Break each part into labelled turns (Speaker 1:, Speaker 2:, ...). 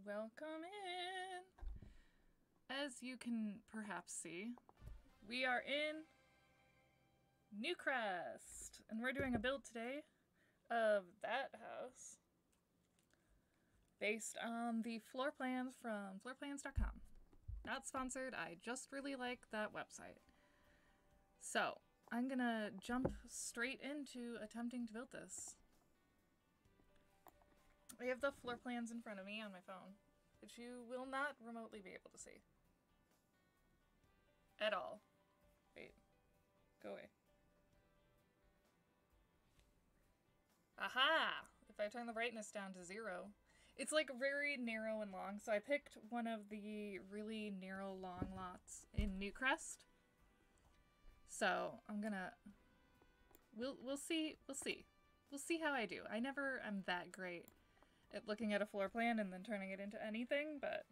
Speaker 1: Welcome in. As you can perhaps see, we are in Newcrest, and we're doing a build today of that house based on the floor plans from floorplans.com. Not sponsored, I just really like that website. So, I'm gonna jump straight into attempting to build this. I have the floor plans in front of me on my phone, which you will not remotely be able to see. At all. Wait. Go away. Aha! If I turn the brightness down to 0, it's like very narrow and long, so I picked one of the really narrow long lots in Newcrest. So I'm gonna... We'll see. We'll see how I do. I never am that great at looking at a floor plan and then turning it into anything, but...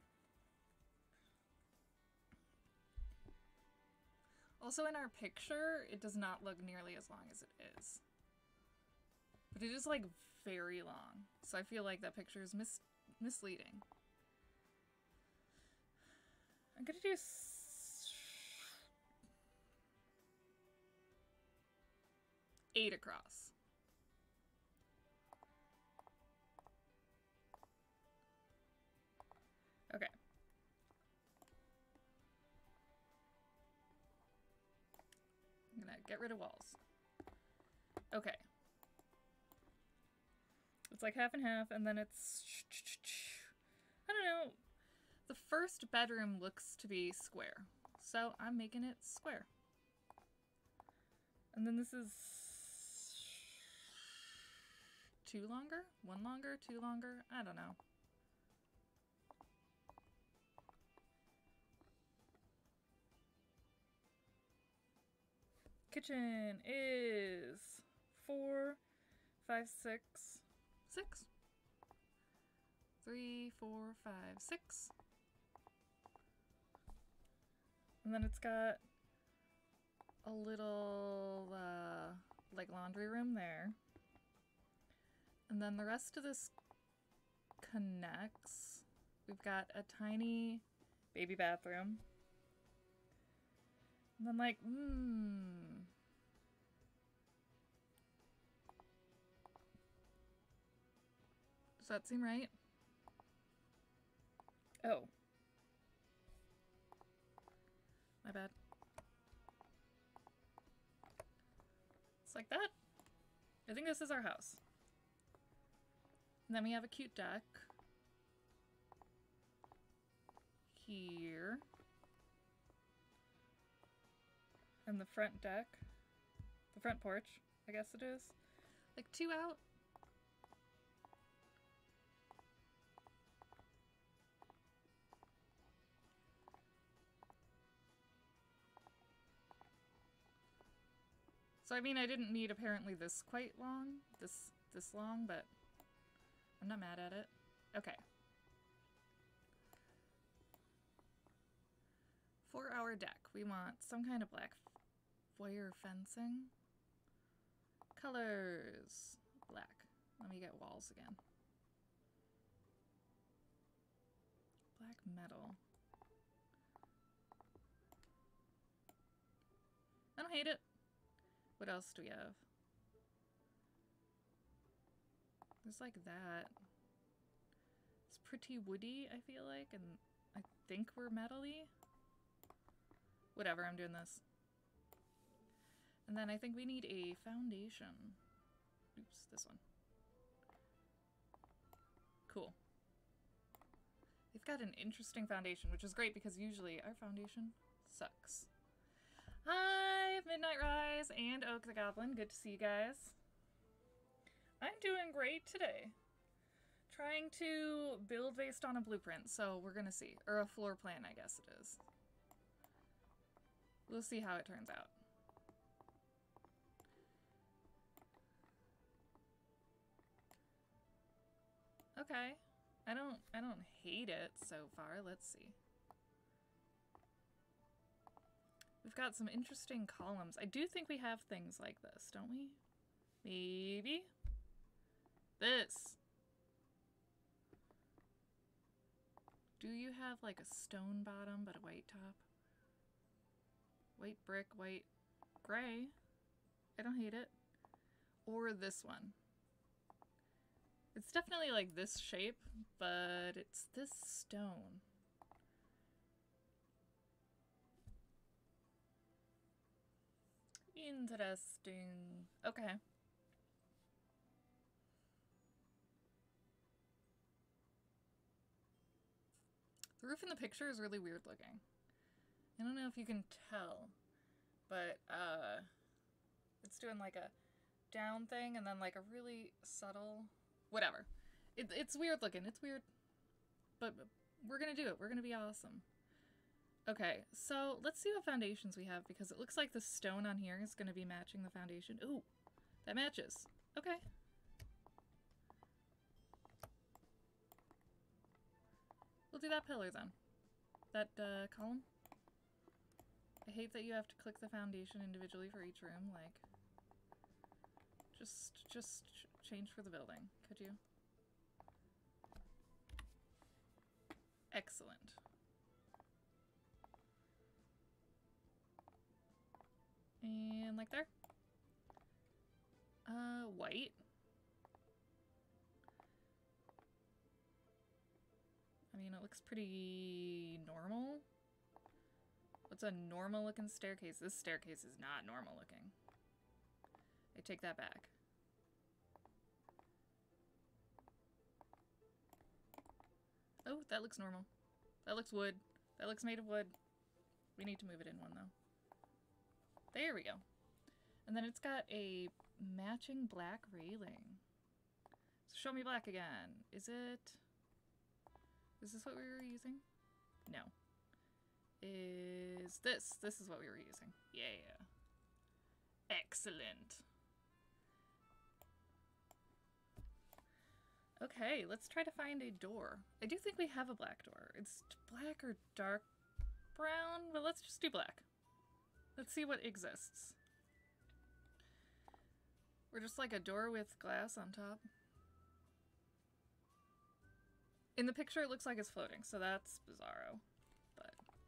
Speaker 1: Also in our picture, it does not look nearly as long as it is. But it is like very long, so I feel like that picture is misleading. I'm gonna do 8 across. Okay. I'm gonna get rid of walls. Okay. It's like half and half, and then it's... I don't know. The first bedroom looks to be square, so I'm making it square. And then this is 2 longer? 1 longer? 2 longer? I don't know. Kitchen is 4, 5, 6. 6. 3, 4, 5, 6. And then it's got a little, like laundry room there. And then the rest of this connects. We've got a tiny baby bathroom. And then like, does that seem right? Oh. My bad. It's like that. I think this is our house. And then we have a cute deck. Here. And the front deck. The front porch, I guess it is. Like 2 out. So I mean, I didn't need apparently this quite long, this long, but I'm not mad at it. Okay. For our deck, we want some kind of black wire fencing. Colors. Black. Let me get walls again. Black metal. I don't hate it. What else do we have? There's like that. It's pretty woody, I feel like, and I think we're metal-y. Whatever, I'm doing this. And then I think we need a foundation. Oops, this one. Cool. They've got an interesting foundation, which is great because usually our foundation sucks. Hi, Midnight Rise and Oak the Goblin. Good to see you guys. I'm doing great today. Trying to build based on a blueprint, so we're gonna see. Or a floor plan, I guess it is. We'll see how it turns out. Okay. I don't hate it so far. Let's see. We've got some interesting columns. I do think we have things like this, don't we? Maybe. This. Do you have like a stone bottom but a white top? White brick, white gray. I don't hate it. Or this one. It's definitely like this shape, but it's this stone. Interesting. Okay. The roof in the picture is really weird looking. I don't know if you can tell, but it's doing like a down thing and then like a really subtle whatever. It's weird looking. It's weird, but we're gonna do it. We're gonna be awesome. Okay, so let's see what foundations we have, because it looks like the stone on here is gonna be matching the foundation. Ooh, that matches. Okay. We'll do that pillar then. That column. I hate that you have to click the foundation individually for each room. Like, just change for the building, could you? Excellent. And like there. White. I mean, it looks pretty normal. What's a normal looking staircase? This staircase is not normal looking. I take that back. Oh, that looks normal. That looks wood. That looks made of wood. We need to move it in one though. There we go. And then it's got a matching black railing. So show me black again. Is this what we were using? No. Is this? This is what we were using. Yeah. Excellent. Okay, let's try to find a door. I do think we have a black door. It's black or dark brown, but let's just do black. Let's see what exists. We're just like a door with glass on top. In the picture, it looks like it's floating, so that's bizarro. But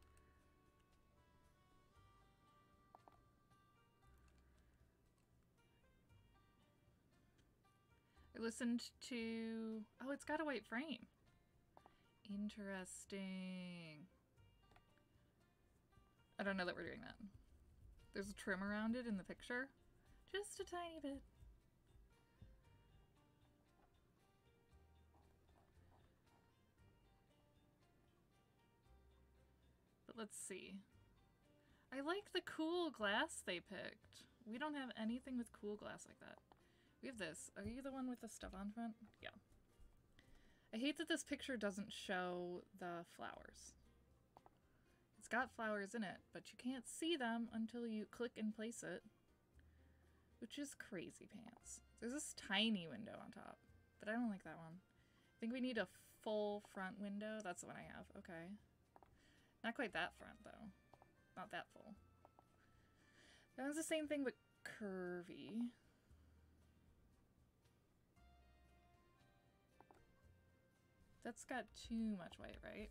Speaker 1: I listened to... Oh, it's got a white frame. Interesting. I don't know that we're doing that. There's a trim around it in the picture. Just a tiny bit. But let's see. I like the cool glass they picked. We don't have anything with cool glass like that. We have this. Are you the one with the stuff on front? Yeah. I hate that this picture doesn't show the flowers. It's got flowers in it, but you can't see them until you click and place it. Which is crazy pants. There's this tiny window on top, but I don't like that one. I think we need a full front window. That's the one I have. Okay. Not quite that front, though. Not that full. That one's the same thing, but curvy. That's got too much white, right?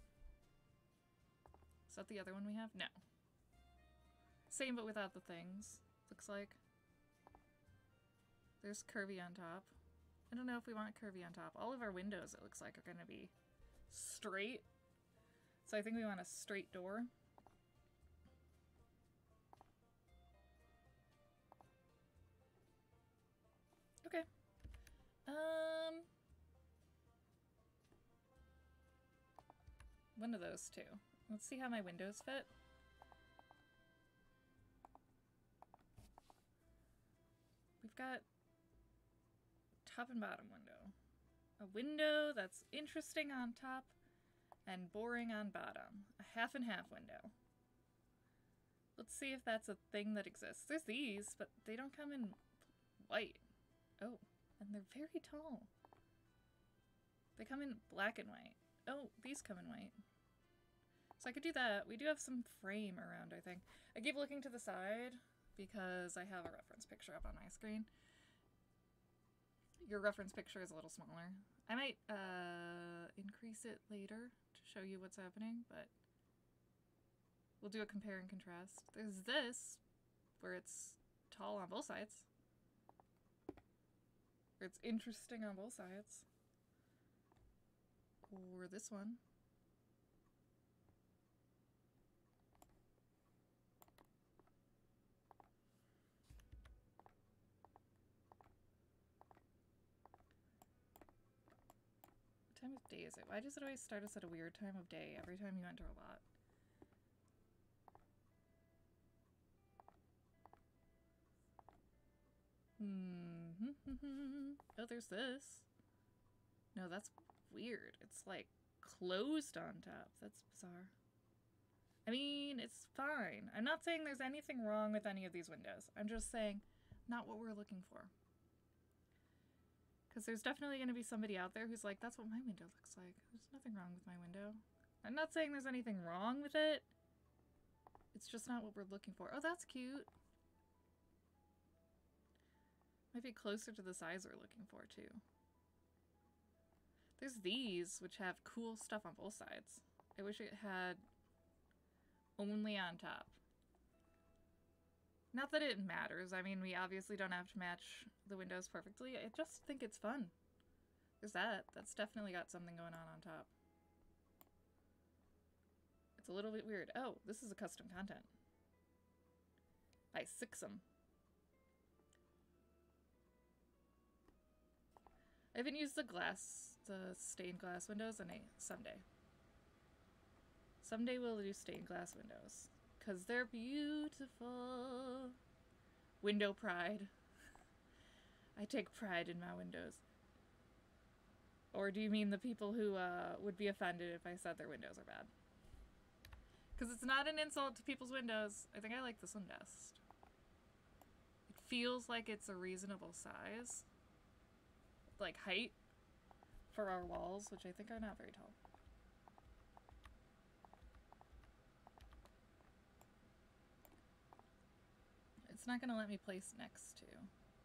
Speaker 1: Is that the other one we have? No. Same, but without the things, looks like. There's curvy on top. I don't know if we want curvy on top. All of our windows, it looks like, are going to be straight. So I think we want a straight door. Okay. One of those two. Let's see how my windows fit. We've got top and bottom window. A window that's interesting on top and boring on bottom. A half and half window. Let's see if that's a thing that exists. There's these, but they don't come in white. Oh, and they're very tall. They come in black and white. Oh, these come in white. So I could do that. We do have some frame around, I think. I keep looking to the side because I have a reference picture up on my screen. Your reference picture is a little smaller. I might increase it later to show you what's happening, but we'll do a compare and contrast. There's this, where it's tall on both sides. Where it's interesting on both sides. Or this one. What time of day is it? Why does it always start us at a weird time of day every time you enter a lot? Oh, there's this. No, that's weird. It's like closed on top. That's bizarre. I mean, it's fine. I'm not saying there's anything wrong with any of these windows. I'm just saying not what we're looking for. Because there's definitely going to be somebody out there who's like, that's what my window looks like. There's nothing wrong with my window. I'm not saying there's anything wrong with it. It's just not what we're looking for. Oh, that's cute. Might be closer to the size we're looking for, too. There's these, which have cool stuff on both sides. I wish it had only on top. Not that it matters. I mean, we obviously don't have to match the windows perfectly. I just think it's fun. There's that. That's definitely got something going on top. It's a little bit weird. Oh, this is a custom content. By Sixum. I haven't used the stained glass windows in someday. Someday we'll do stained glass windows. Because they're beautiful. Window pride. I take pride in my windows. Or do you mean the people who would be offended if I said their windows are bad? Because it's not an insult to people's windows. I think I like this one best. It feels like it's a reasonable size. Like height for our walls, which I think are not very tall. It's not going to let me place next to.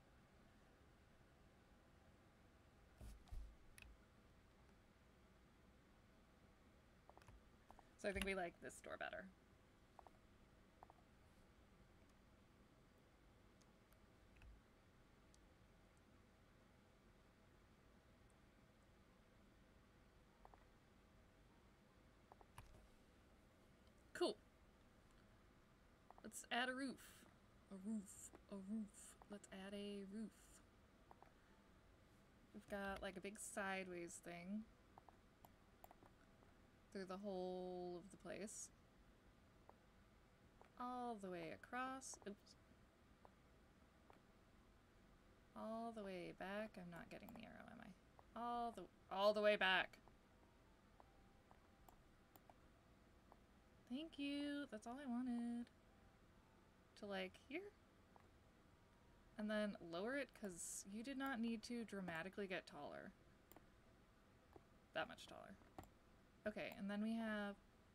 Speaker 1: So I think we like this door better. Cool. Let's add a roof. A roof. Let's add a roof. We've got like a big sideways thing through the whole of the place. All the way across. Oops. All the way back. I'm not getting the arrow, am I? All the way back. Thank you. That's all I wanted. To like here. And then lower it because you did not need to dramatically get taller. That much taller. Okay, and then we have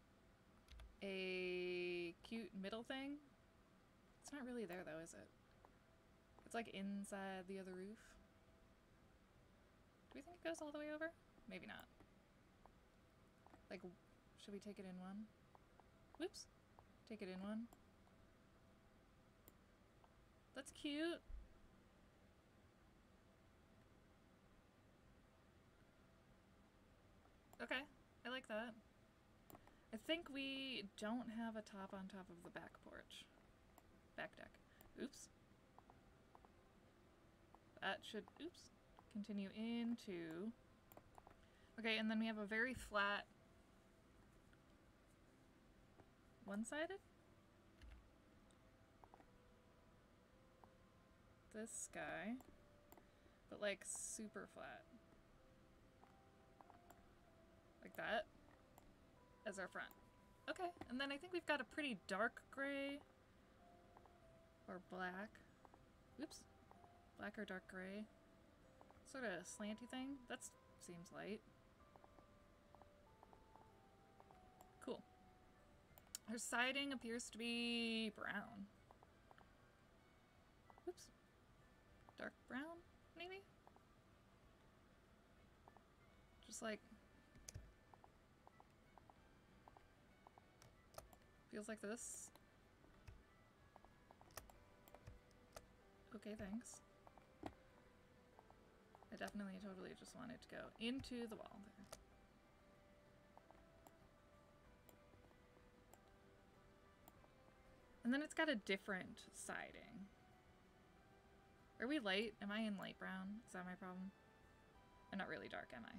Speaker 1: a cute middle thing. It's not really there though, is it? It's like inside the other roof. Do we think it goes all the way over? Maybe not. Like, should we take it in one? Whoops. Take it in one. That's cute. Okay, I like that. I think we don't have a top on top of the back porch. Back deck. Oops. That should, oops, continue into... Okay, and then we have a very flat... one-sided? This guy, but like super flat. Like that, as our front. Okay, and then I think we've got a pretty dark gray, or black. Oops, black or dark gray. Sort of slanty thing. That seems light. Cool. Our siding appears to be brown. Oops. Dark brown, maybe? Just like... Feels like this. Okay, thanks. I definitely totally just wanted to go into the wall there. And then it's got a different siding. Are we light? Am I in light brown? Is that my problem? I'm not really dark, am I?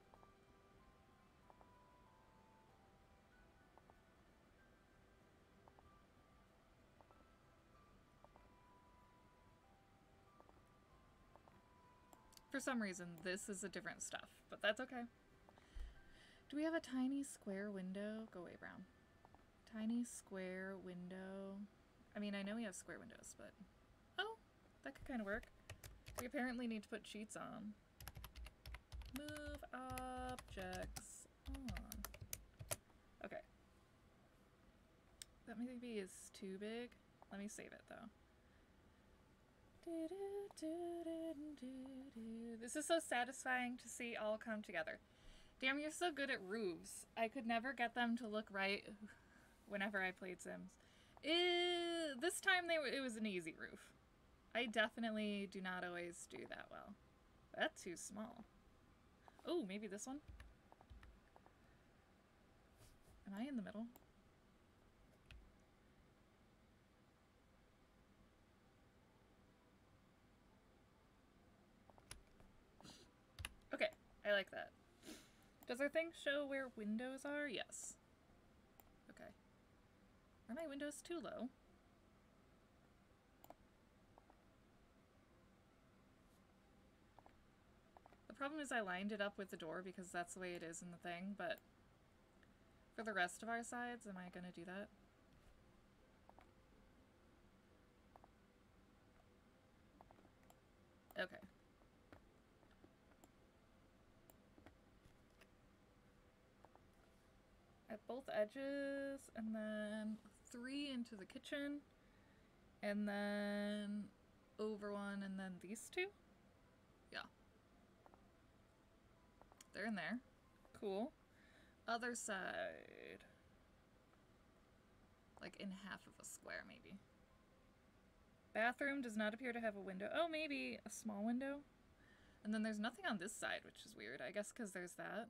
Speaker 1: For some reason, this is a different stuff, but that's okay. Do we have a tiny square window? Go away, brown. Tiny square window. I mean, I know we have square windows, but... Oh, that could kind of work. We apparently need to put sheets on. Move objects on. Okay. That maybe is too big. Let me save it, though. This is so satisfying to see all come together. Damn, you're so good at roofs. I could never get them to look right whenever I played Sims. This time it was an easy roof. I definitely do not always do that well. That's too small. Oh, maybe this one? Am I in the middle? Okay, I like that. Does our thing show where windows are? Yes. Okay. Are my windows too low? The problem is I lined it up with the door because that's the way it is in the thing, but for the rest of our sides, am I gonna do that? Okay. At both edges, and then 3 into the kitchen, and then over one, and then these 2? Yeah. They're in there. Cool. Other side. Like in half of a square, maybe. Bathroom does not appear to have a window. Oh, maybe a small window? And then there's nothing on this side, which is weird. I guess because there's that.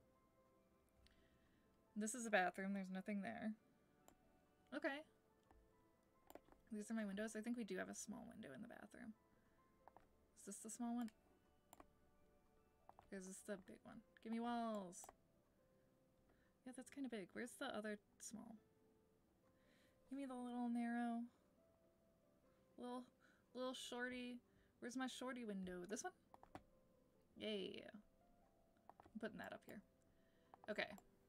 Speaker 1: This is a bathroom. There's nothing there. Okay. These are my windows. I think we do have a small window in the bathroom. Is this the small one? Or is this the big one? Give me walls. Yeah, that's kind of big. Where's the other small? Give me the little narrow. Little shorty. Where's my shorty window? This one? Yay. I'm putting that up here. Okay.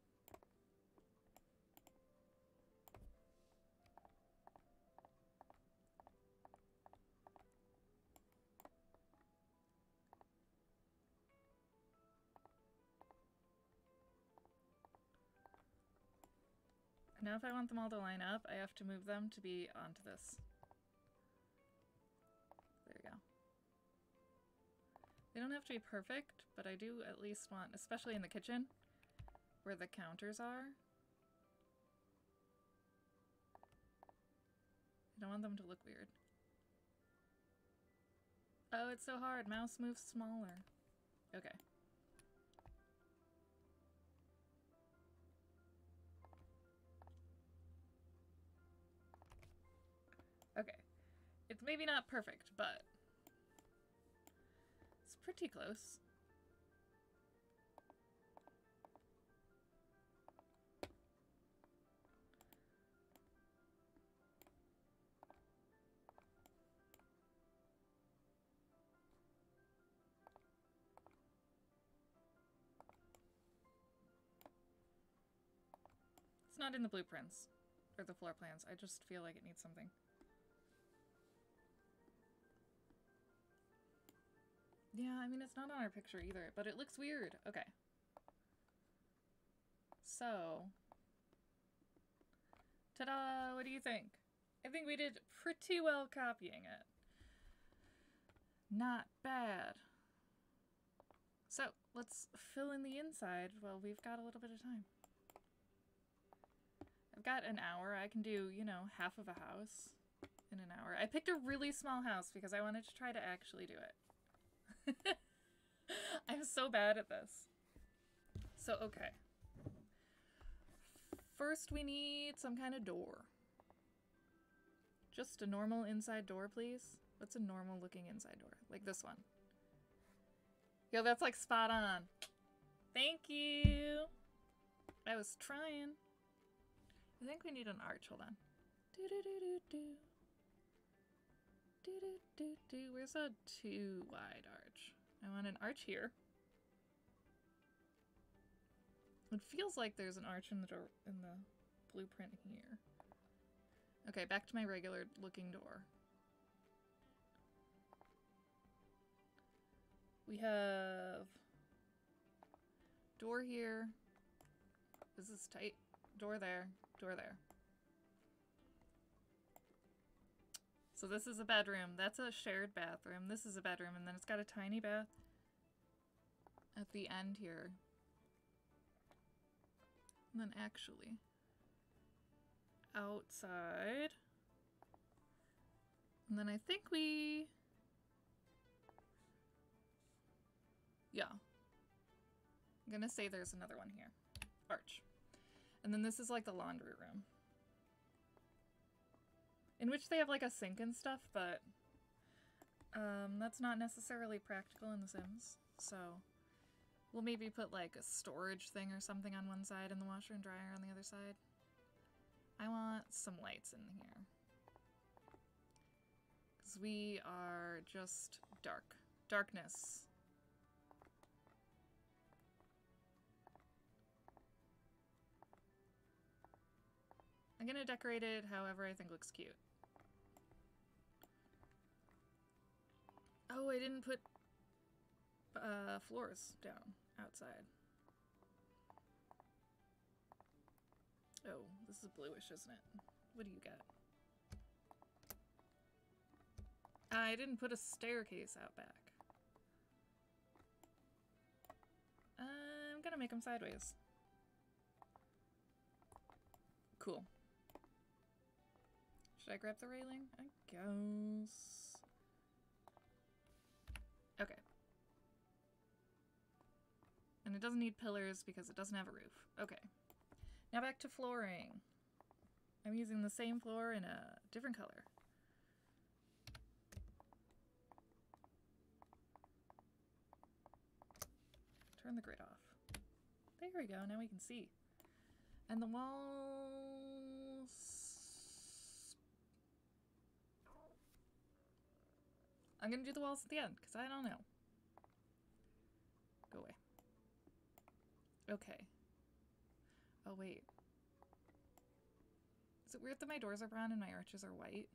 Speaker 1: Now if I want them all to line up, I have to move them to be onto this. There we go. They don't have to be perfect, but I do at least want, especially in the kitchen, where the counters are. I don't want them to look weird. Oh, it's so hard. Mouse moves smaller. Okay. Okay. It's maybe not perfect, but it's pretty close. It's not in the blueprints or the floor plans. I just feel like it needs something. Yeah, I mean, it's not on our picture either, but it looks weird. Okay. So, ta-da! What do you think? I think we did pretty well copying it. Not bad. So, let's fill in the inside while we've got a little bit of time. I've
Speaker 2: got an hour. I can do, you know, half of a house in an hour. I picked a really small house because I wanted to try to actually do it. I'm so bad at this. So, okay. First, we need some kind of door. Just a normal inside door, please. What's a normal looking inside door? Like this one. Yo, that's like spot on. Thank you. I was trying. I think we need an arch. Hold on. Where's a too wide arch? I want an arch here. It feels like there's an arch in the door, in the blueprint here. Okay, back to my regular looking door. We have door here. This is tight. Door there. Door there. So this is a bedroom. That's a shared bathroom. This is a bedroom, and then it's got a tiny bath at the end here. And then actually, outside. And then I think we... Yeah. I'm gonna say there's another one here. Arch. And then this is like the laundry room. In which they have like a sink and stuff, but that's not necessarily practical in The Sims. So we'll maybe put like a storage thing or something on one side and the washer and dryer on the other side. I want some lights in here. Because we are just dark. Darkness. I'm gonna decorate it however I think looks cute. Oh, I didn't put floors down outside. Oh, this is bluish, isn't it? What do you got? I didn't put a staircase out back. I'm gonna make them sideways. Cool. Should I grab the railing? I guess. Okay. And it doesn't need pillars because it doesn't have a roof. Okay. Now back to flooring. I'm using the same floor in a different color. Turn the grid off. There we go, now we can see. And the walls... I'm gonna do the walls at the end, because I don't know. Go away. Okay. Oh, wait. Is it weird that my doors are brown and my arches are white?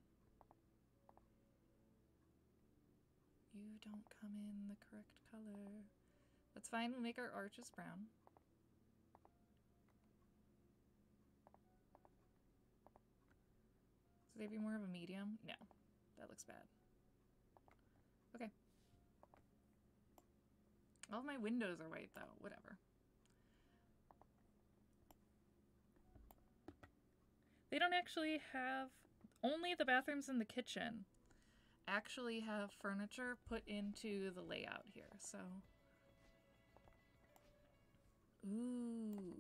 Speaker 2: You don't come in the correct color. That's fine, we'll make our arches brown. Should they be more of a medium? No. That looks bad. Okay. All of my windows are white though, whatever. They don't actually have, only the bathrooms and the kitchen actually have furniture put into the layout here, so. Ooh.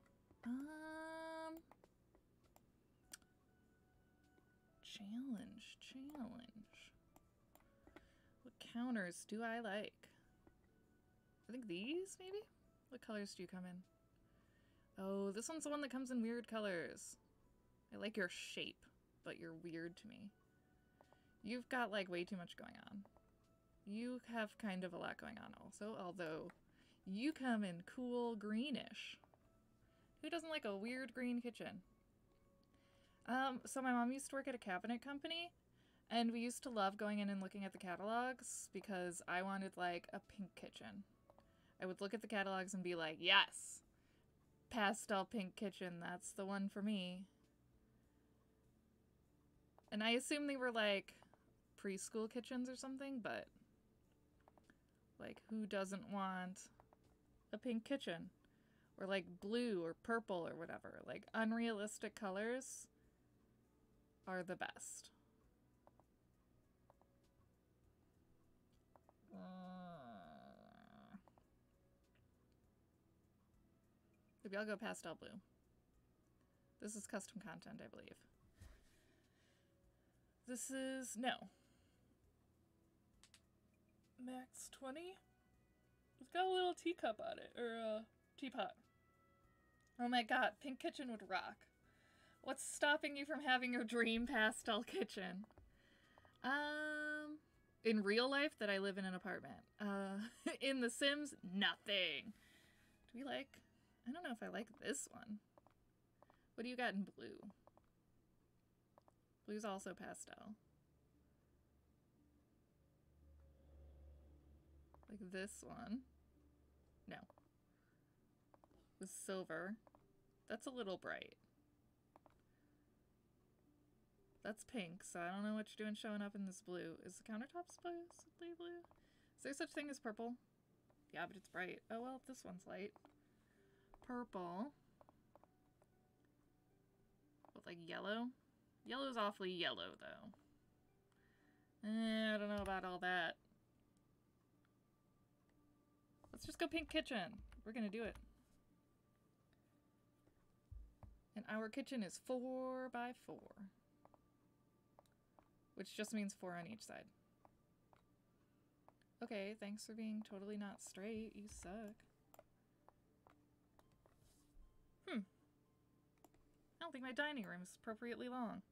Speaker 2: Challenge. What counters do I like? I think these, maybe? What colors do you come in? Oh, this one's the one that comes in weird colors. I like your shape, but you're weird to me. You've got, like, way too much going on. You have kind of a lot going on also, although you come in cool greenish. Who doesn't like a weird green kitchen? So my mom used to work at a cabinet company, and we used to love going in and looking at the catalogs because I wanted, like, a pink kitchen. I would look at the catalogs and be like, yes! Pastel pink kitchen, that's the one for me. And I assume they were, like, preschool kitchens or something, but, like, who doesn't want a pink kitchen? Or like blue or purple or whatever. Like unrealistic colors are the best. Maybe I'll go pastel blue. This is custom content, I believe. This is, no. Max 20? It's got a little teacup on it, or a teapot. Oh my god, pink kitchen would rock. What's stopping you from having your dream pastel kitchen? In real life, that I live in an apartment. In The Sims, nothing. Do we like... I don't know if I like this one. What do you got in blue? Blue's also pastel. Like this one. No. With silver. That's a little bright. That's pink, so I don't know what you're doing showing up in this blue. Is the countertop supposedly blue? Is there such thing as purple? Yeah, but it's bright. Oh well, this one's light. Purple. With like yellow? Yellow's awfully yellow though. I don't know about all that. Let's just go pink kitchen. We're gonna do it. And our kitchen is 4 by 4. Which just means 4 on each side. Okay, thanks for being totally not straight. You suck. I don't think my dining room is appropriately long.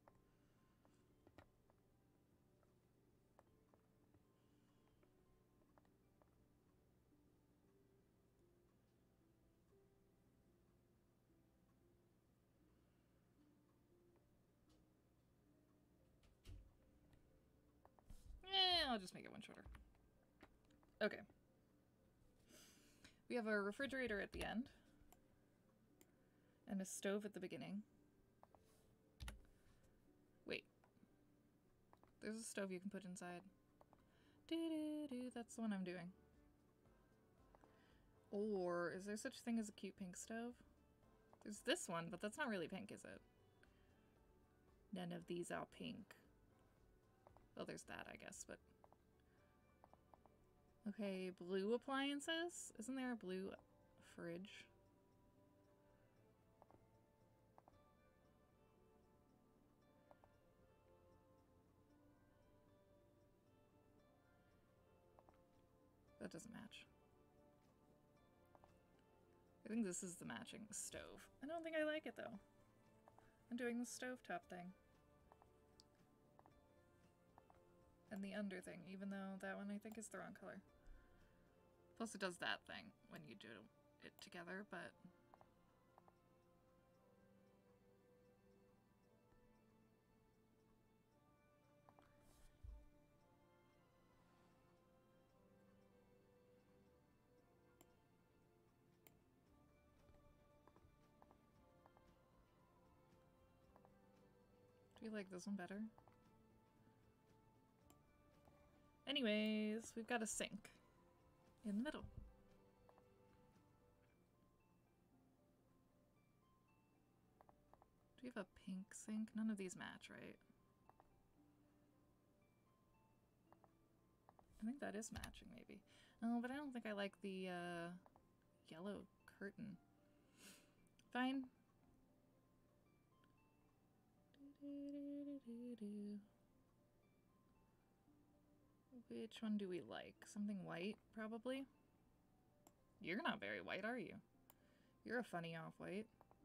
Speaker 2: I'll just make it one shorter. Okay. We have a refrigerator at the end. And a stove at the beginning. Wait. There's a stove you can put inside. Doo-doo-doo, that's the one I'm doing. Or, is there such thing as a cute pink stove? There's this one, but that's not really pink, is it? None of these are pink. Oh, there's that, I guess, but... Okay, blue appliances? Isn't there a blue fridge? That doesn't match. I think this is the matching stove. I don't think I like it, though. I'm doing the stovetop thing. And the under thing, even though that one I think is the wrong color. Plus it does that thing when you do it together, but... Do you like this one better? Anyways, we've got a sink in the middle. Do we have a pink sink? None of these match, right? I think that is matching, maybe. Oh, but I don't think I like the yellow curtain. Fine. Which one do we like? Something white, probably? You're not very white, are you? You're a funny off-white.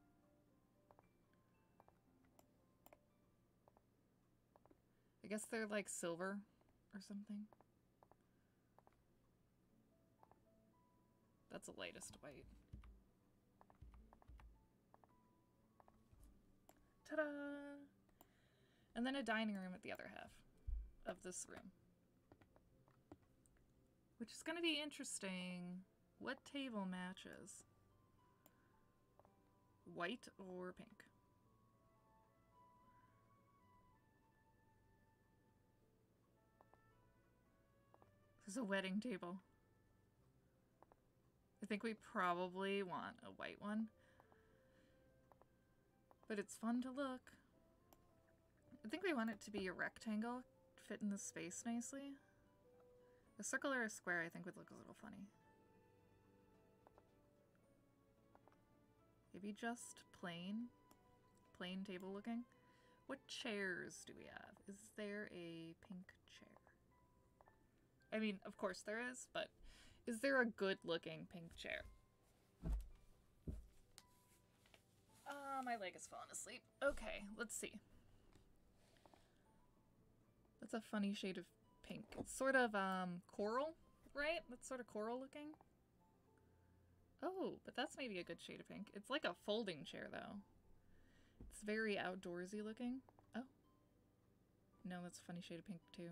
Speaker 2: I guess they're like silver or something. That's the lightest white. Ta-da! And then a dining room at the other half of this room. Which is going to be interesting. What table matches? White or pink? There's a wedding table. I think we probably want a white one. But it's fun to look. I think we want it to be a rectangle, fit in the space nicely. A circle or a square I think would look a little funny. Maybe just plain table looking. What chairs do we have? Is there a pink chair? I mean, of course there is, but is there a good looking pink chair? My leg is falling asleep. Okay, let's see. That's a funny shade of pink. It's sort of coral, right? That's sort of coral looking. Oh, but that's maybe a good shade of pink. It's like a folding chair though. It's very outdoorsy looking. Oh. No, that's a funny shade of pink too.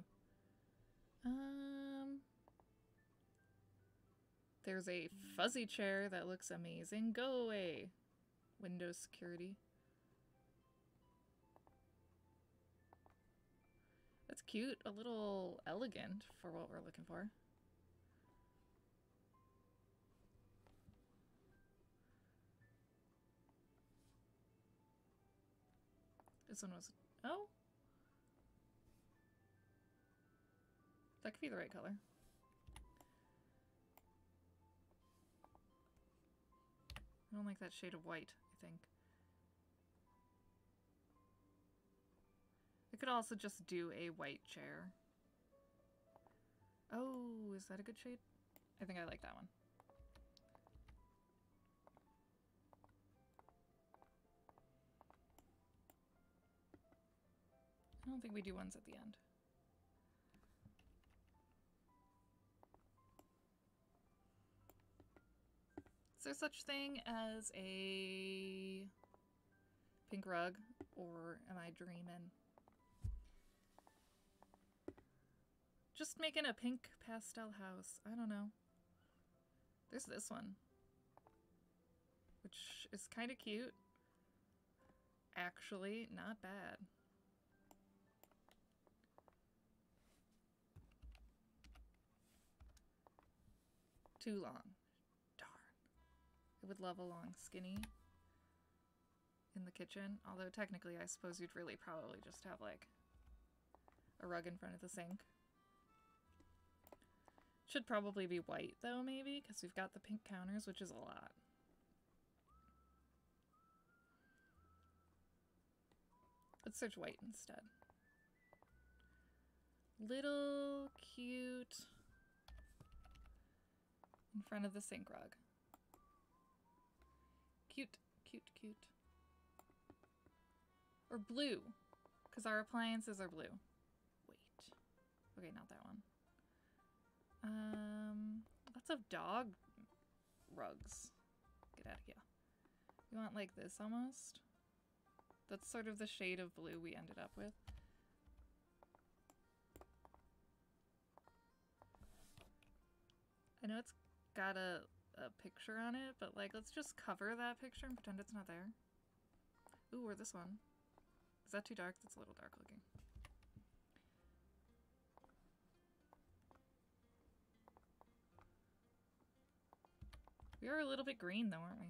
Speaker 2: There's a fuzzy chair that looks amazing. Go away. Windows security. That's cute. A little elegant for what we're looking for. This one was... Oh! That could be the right color. I don't like that shade of white, I think. I could also just do a white chair. Oh, is that a good shade? I think I like that one. I don't think we do ones at the end. Is there such thing as a pink rug, or am I dreaming? Just making a pink pastel house. I don't know. There's this one, which is kind of cute. Actually, not bad. Too long. I would love a long skinny in the kitchen, although technically I suppose you'd really probably just have like a rug in front of the sink. Should probably be white though, maybe, because we've got the pink counters, which is a lot. Let's search white instead. Little cute in front of the sink rug. Cute, cute, cute. Or blue, because our appliances are blue. Wait. Okay, not that one. Lots of dog rugs. Get out of here. You want like this almost? That's sort of the shade of blue we ended up with. I know it's got a picture on it, but like let's just cover that picture and pretend it's not there. Ooh, or this one. Is that too dark? That's a little dark looking. We are a little bit green though, aren't we?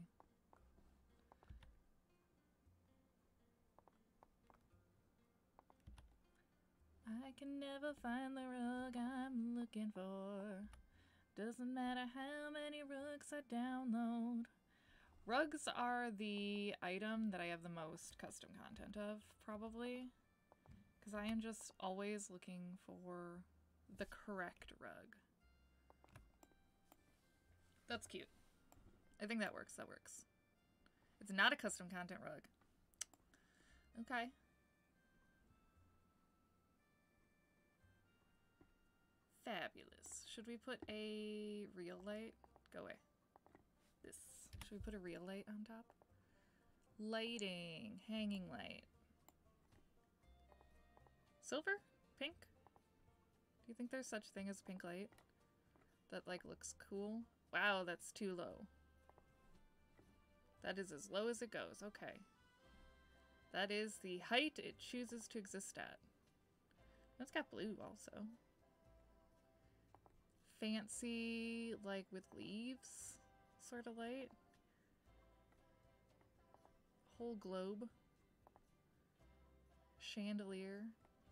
Speaker 2: I can never find the rug I'm looking for. Doesn't matter how many rugs I download. Rugs are the item that I have the most custom content of, probably. Because I am just always looking for the correct rug. That's cute. I think that works, that works. It's not a custom content rug. Okay. Fabulous. Should we put a real light? Go away. This. Should we put a real light on top? Lighting. Hanging light. Silver? Pink? Do you think there's such thing as pink light? That like looks cool? Wow, that's too low. That is as low as it goes. Okay. That is the height it chooses to exist at. It's got blue also. Fancy, like with leaves. sort of light. Whole globe. Chandelier.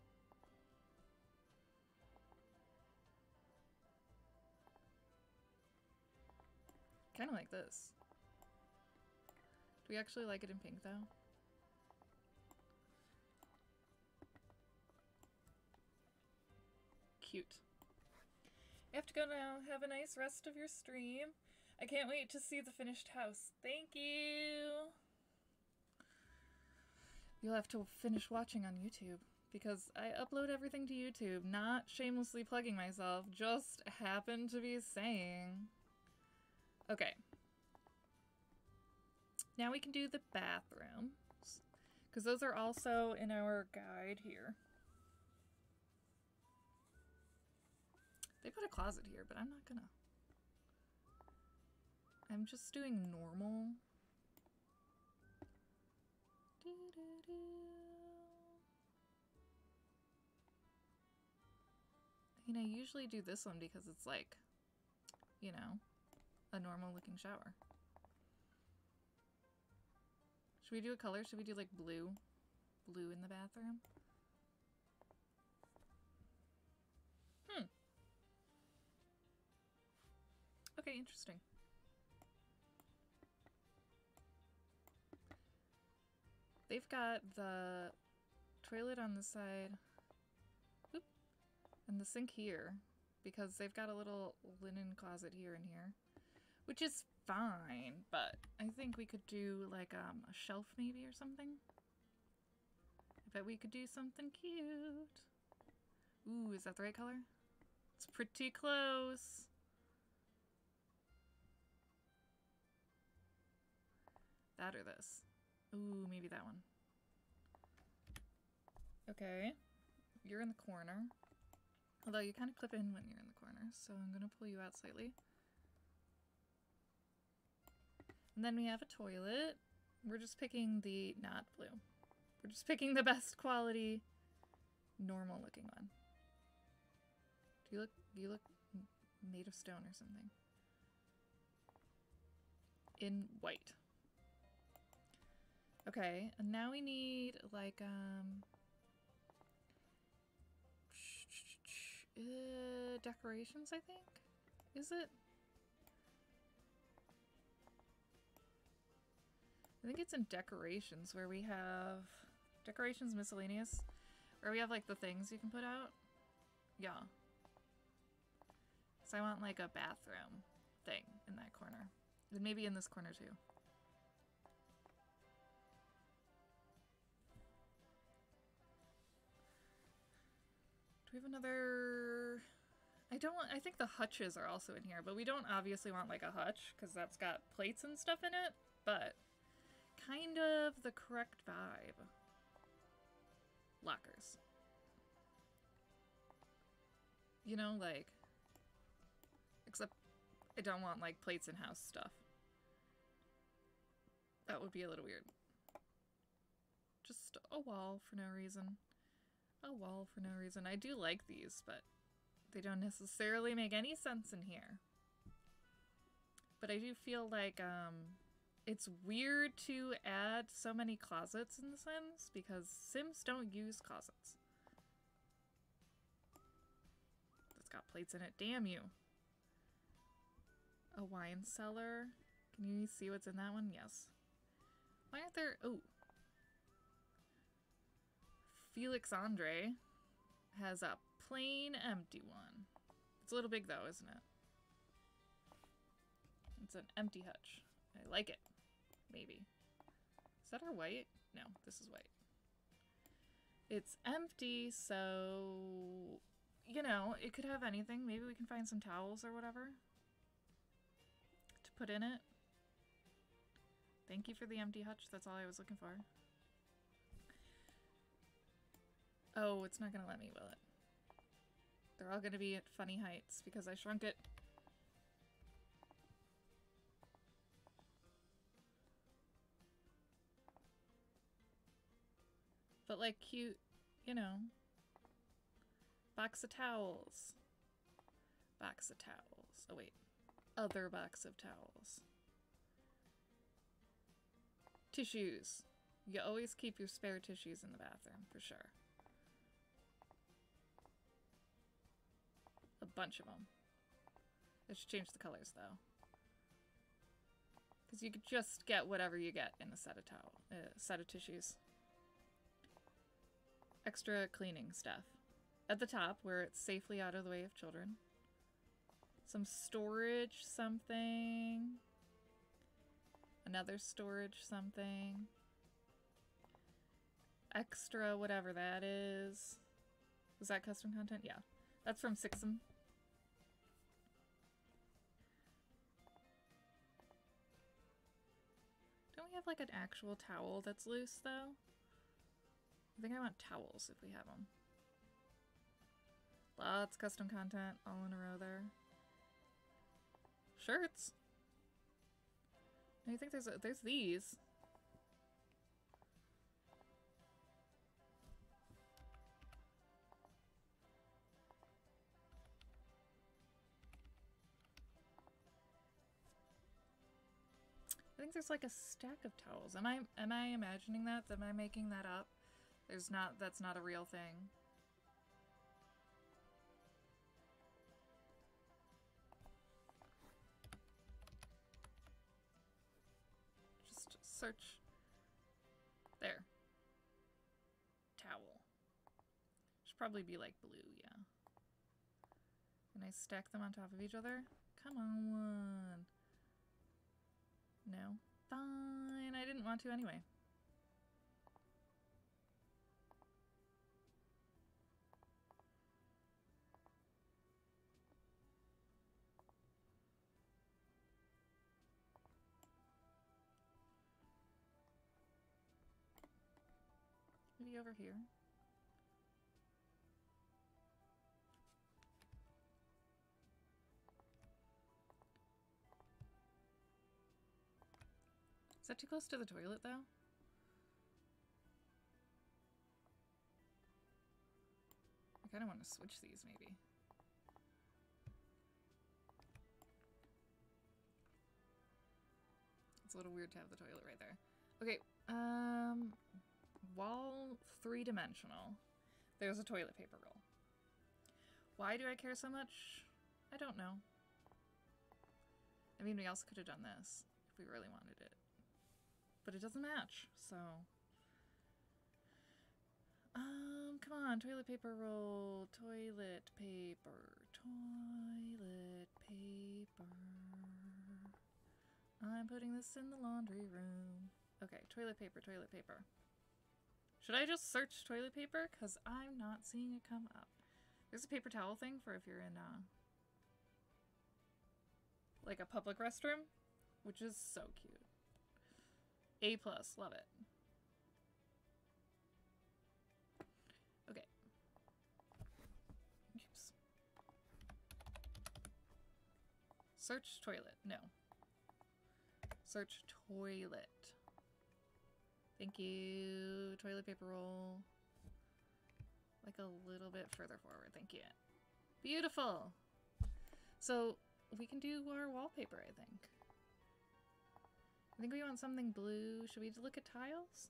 Speaker 2: Kind of like this. Do we actually like it in pink though? Cute. You have to go now. Have a nice rest of your stream. I can't wait to see the finished house. Thank you! You'll have to finish watching on YouTube, because I upload everything to YouTube, not shamelessly plugging myself, just happen to be saying. Okay. Now we can do the bathrooms, because those are also in our guide here. They put a closet here, but I'm not gonna. I'm just doing normal. I mean, I usually do this one because it's like, you know, a normal looking shower. Should we do a color? Should we do like blue? Blue in the bathroom? Okay, interesting. They've got the toilet on the side, whoop, and the sink here, because they've got a little linen closet here and here, which is fine, but I think we could do like a shelf maybe or something. I bet we could do something cute. Ooh, is that the right color? It's pretty close. That or this. Ooh, maybe that one. Okay. You're in the corner. Although you kind of clip in when you're in the corner, so I'm going to pull you out slightly. And then we have a toilet. We're just picking the, not blue. We're just picking the best quality, normal looking one. Do you look made of stone or something? In white. Okay, and now we need like decorations, I think? Is it? I think it's in decorations where we have decorations miscellaneous, where we have like the things you can put out. Yeah. So I want like a bathroom thing in that corner. And maybe in this corner too. Do we have another? I think the hutches are also in here, but we don't obviously want like a hutch because that's got plates and stuff in it, but kind of the correct vibe. Lockers. You know, like, except I don't want like plates and house stuff. That would be a little weird. Just a wall for no reason. A wall for no reason. I do like these, but they don't necessarily make any sense in here. But I do feel like it's weird to add so many closets in The Sims because Sims don't use closets. It's got plates in it. Damn you. A wine cellar. Can you see what's in that one? Yes. Why aren't there... Oh. Felix Andre has a plain empty one. It's a little big though, isn't it? It's an empty hutch. I like it. Maybe. Is that our white? No, this is white. It's empty, so... You know, it could have anything. Maybe we can find some towels or whatever to put in it. Thank you for the empty hutch. That's all I was looking for. Oh, it's not gonna let me, will it? They're all gonna be at funny heights because I shrunk it. But like cute, you know. Box of towels. Box of towels. Oh wait. Other box of towels. Tissues. You always keep your spare tissues in the bathroom, for sure. A bunch of them. I should change the colors, though. Because you could just get whatever you get in a set of tissues. Extra cleaning stuff. At the top, where it's safely out of the way of children. Some storage something. Another storage something. Extra whatever that is. Was that custom content? Yeah. That's from Sixum. Don't we have like an actual towel that's loose though? I think I want towels if we have them. Lots of custom content all in a row there. Shirts. I think there's these. I think there's like a stack of towels. Am I imagining that? Am I making that up? That's not a real thing. Just search. There. Towel. Should probably be like blue, yeah. Can I stack them on top of each other? Come on. No. Fine, I didn't want to anyway. Maybe over here. Is that too close to the toilet, though? I kind of want to switch these, maybe. It's a little weird to have the toilet right there. Okay, wall 3-dimensional. There's a toilet paper roll. Why do I care so much? I don't know. I mean, we also could have done this if we really wanted it. But it doesn't match, so... come on, toilet paper roll, toilet paper, toilet paper. I'm putting this in the laundry room. Okay, toilet paper, toilet paper. Should I just search toilet paper? Because I'm not seeing it come up. There's a paper towel thing for if you're in, like a public restroom, which is so cute. A+, love it. Okay. Oops. Search toilet. No. Search toilet. Thank you. Toilet paper roll. Like a little bit further forward. Thank you. Beautiful. So we can do our wallpaper, I think. I think we want something blue. Should we look at tiles?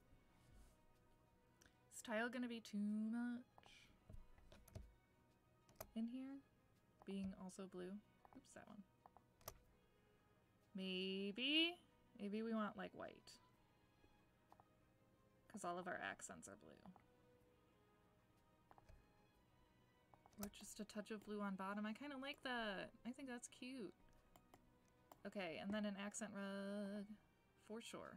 Speaker 2: Is tile gonna be too much in here? Being also blue. Oops, that one. Maybe we want like white. Because all of our accents are blue. Or just a touch of blue on bottom. I kind of like that. I think that's cute. Okay, and then an accent rug. For sure.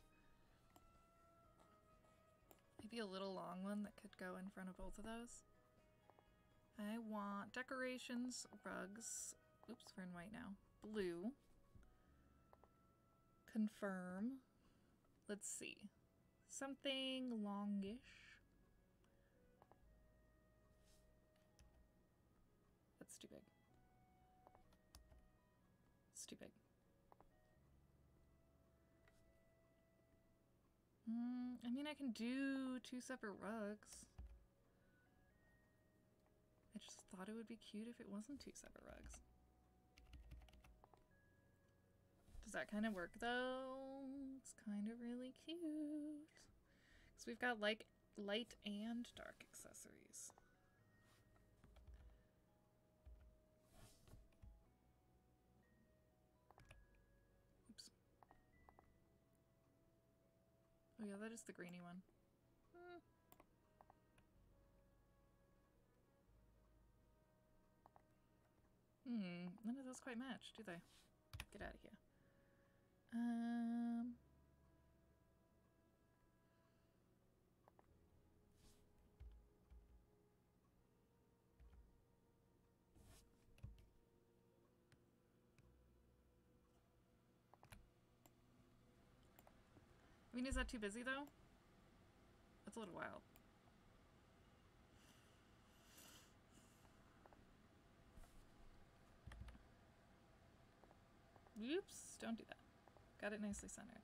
Speaker 2: Maybe a little long one that could go in front of both of those. I want decorations, rugs. Oops, we're in white now. Blue. Confirm. Let's see. Something longish. That's too big. It's too big. I mean, I can do 2 separate rugs. I just thought it would be cute if it wasn't 2 separate rugs. Does
Speaker 1: that kind of work though? It's kind of really cute. So we've got like light and dark accessories. Oops. Oh yeah, that is the greeny one. None of those quite match, do they? Get out of here. I mean, is that too busy though? That's a little wild. Oops, don't do that. Got it nicely centered.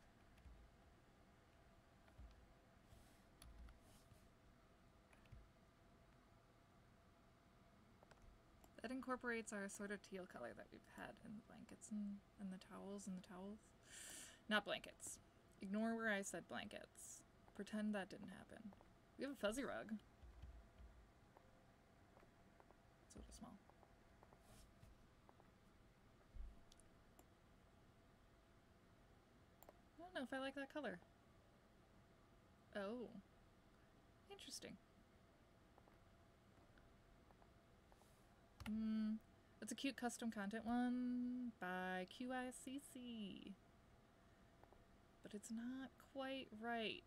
Speaker 1: That incorporates our sort of teal color that we've had in the blankets and the towels and the towels. Not blankets. Ignore where I said blankets. Pretend that didn't happen. We have a fuzzy rug. It's a little small. I don't know if I like that color. Oh. Interesting. That's a cute custom content one by QICC. But it's not quite right.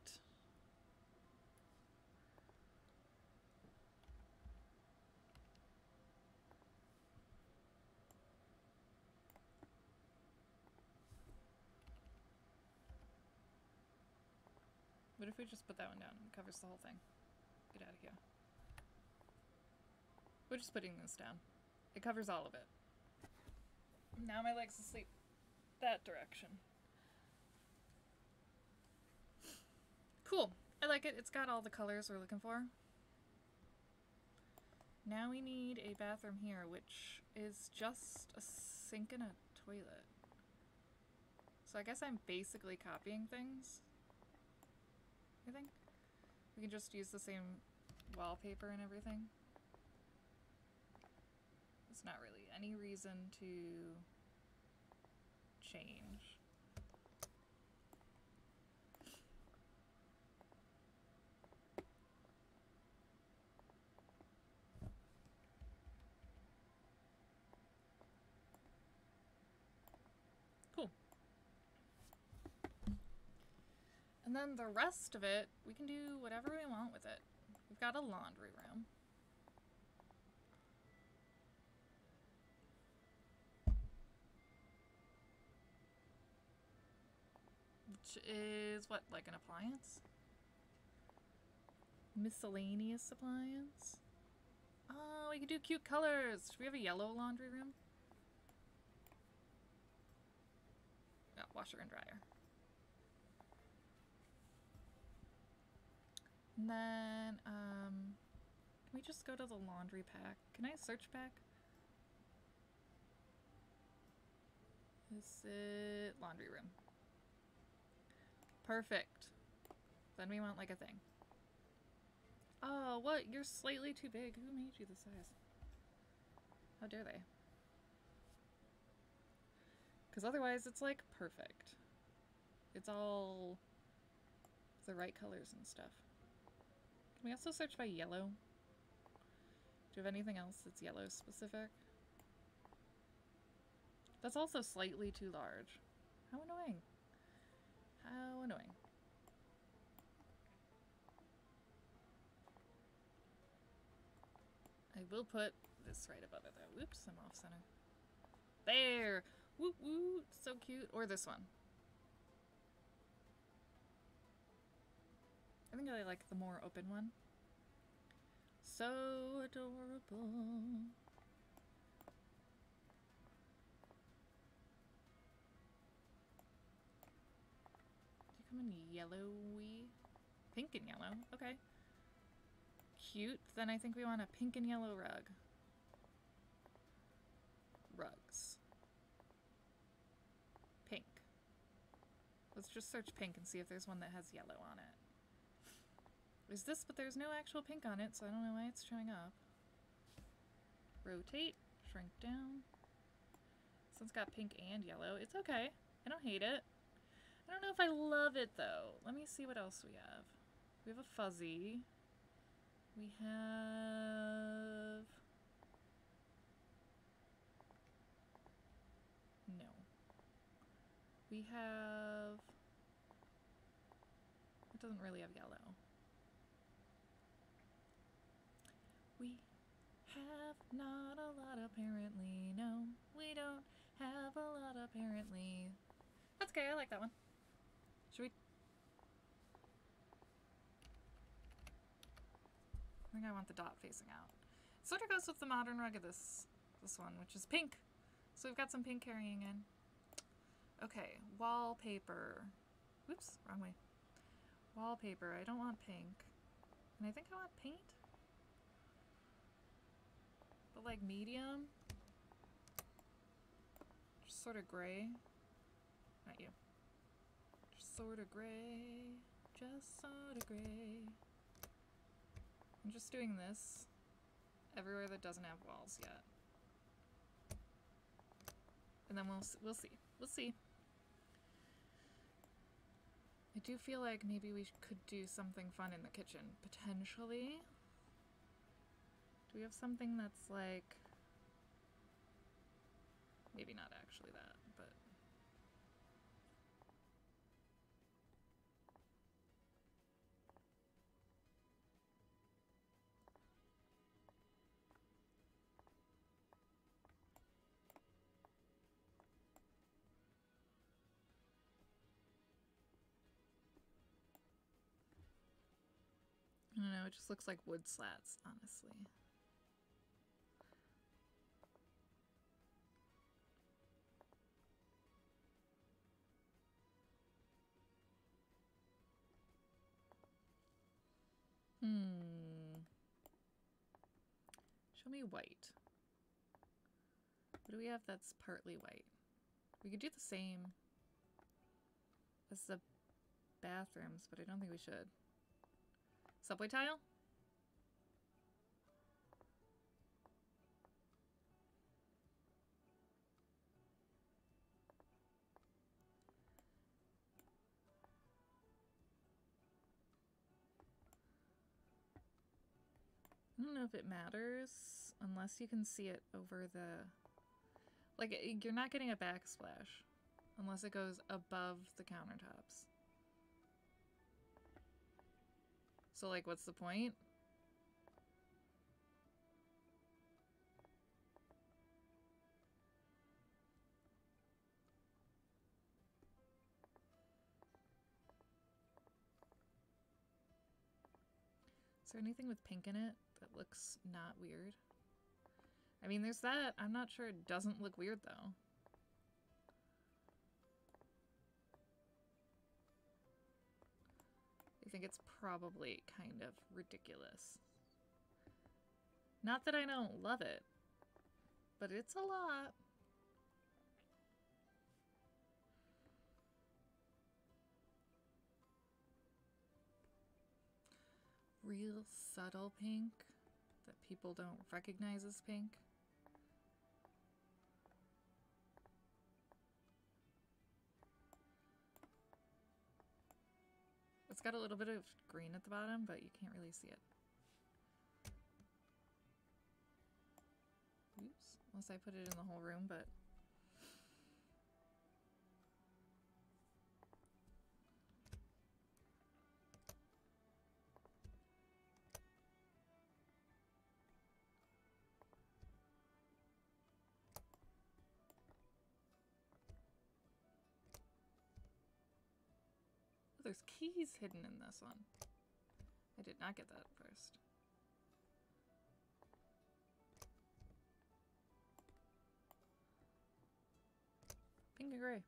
Speaker 1: What if we just put that one down and it covers the whole thing? Get out of here. We're just putting this down. It covers all of it. Now my leg's asleep. That direction. Cool. I like it. It's got all the colors we're looking for. Now we need a bathroom here, which is just a sink and a toilet. So I guess I'm basically copying things. I think. We can just use the same wallpaper and everything. There's not really any reason to change. Cool. And then the rest of it, we can do whatever we want with it. We've got a laundry room. Which is what, like an appliance? Miscellaneous appliance? Oh, we can do cute colors. Should we have a yellow laundry room? No, washer and dryer. And then, can we just go to the laundry pack? Can I search pack? Is it laundry room? Perfect. Then we want like a thing. Oh, what? You're slightly too big. Who made you the size? How dare they? Because otherwise it's like perfect. It's all the right colors and stuff. Can we also search by yellow? Do you have anything else that's yellow specific? That's also slightly too large. How annoying. How annoying. I will put this right above it though. Whoops, I'm off center. There! Woot woot! So cute. Or this one. I think I like the more open one. So adorable. Do you come in yellowy? Pink and yellow. Okay. Cute. Then I think we want a pink and yellow rug. Rugs. Pink. Let's just search pink and see if there's one that has yellow on it. There's this, but there's no actual pink on it, so I don't know why it's showing up. Rotate, shrink down. This one's got pink and yellow. It's okay. I don't hate it. I don't know if I love it, though. Let me see what else we have. We have a fuzzy. We have... No. We have... It doesn't really have yellow. We have not a lot, apparently. No, we don't have a lot, apparently. That's okay, I like that one. Should we... I think I want the dot facing out. It sort of goes with the modern rug of this one, which is pink. So we've got some pink carrying in. Okay, wallpaper. Oops, wrong way. Wallpaper, I don't want pink. And I think I want paint. But like medium. Just sort of gray. Not you. Just sort of gray. Just sort of gray. I'm just doing this everywhere that doesn't have walls yet. And then we'll see. We'll see. I do feel like maybe we could do something fun in the kitchen, potentially. Do we have something that's like... Maybe not actually that, but... I don't know, it just looks like wood slats, honestly. Show me white. What do we have that's partly white? We could do the same as the bathrooms, but I don't think we should. Subway tile? I don't know if it matters unless you can see it over the... Like, you're not getting a backsplash unless it goes above the countertops. So, like, what's the point? Is there anything with pink in it that looks not weird? I mean, there's that. I'm not sure it doesn't look weird, though. I think it's probably kind of ridiculous. Not that I don't love it, but it's a lot. Real subtle pink that people don't recognize as pink. It's got a little bit of green at the bottom, but you can't really see it. Oops, unless I put it in the whole room, but... There's keys hidden in this one. I did not get that at first. Pink and gray.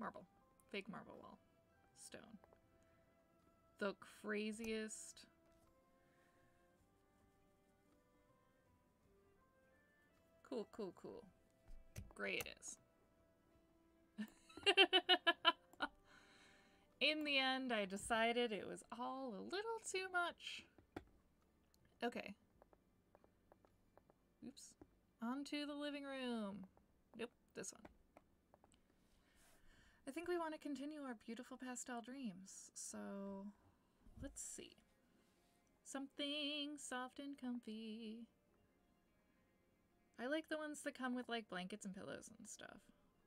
Speaker 1: marble. Fake marble wall. Stone. The craziest... Cool, cool, cool. Gray it is. In the end, I decided it was all a little too much. Okay. Oops. Onto the living room. Nope, this one. I think we want to continue our beautiful pastel dreams, so let's see. Something soft and comfy. I like the ones that come with like blankets and pillows and stuff.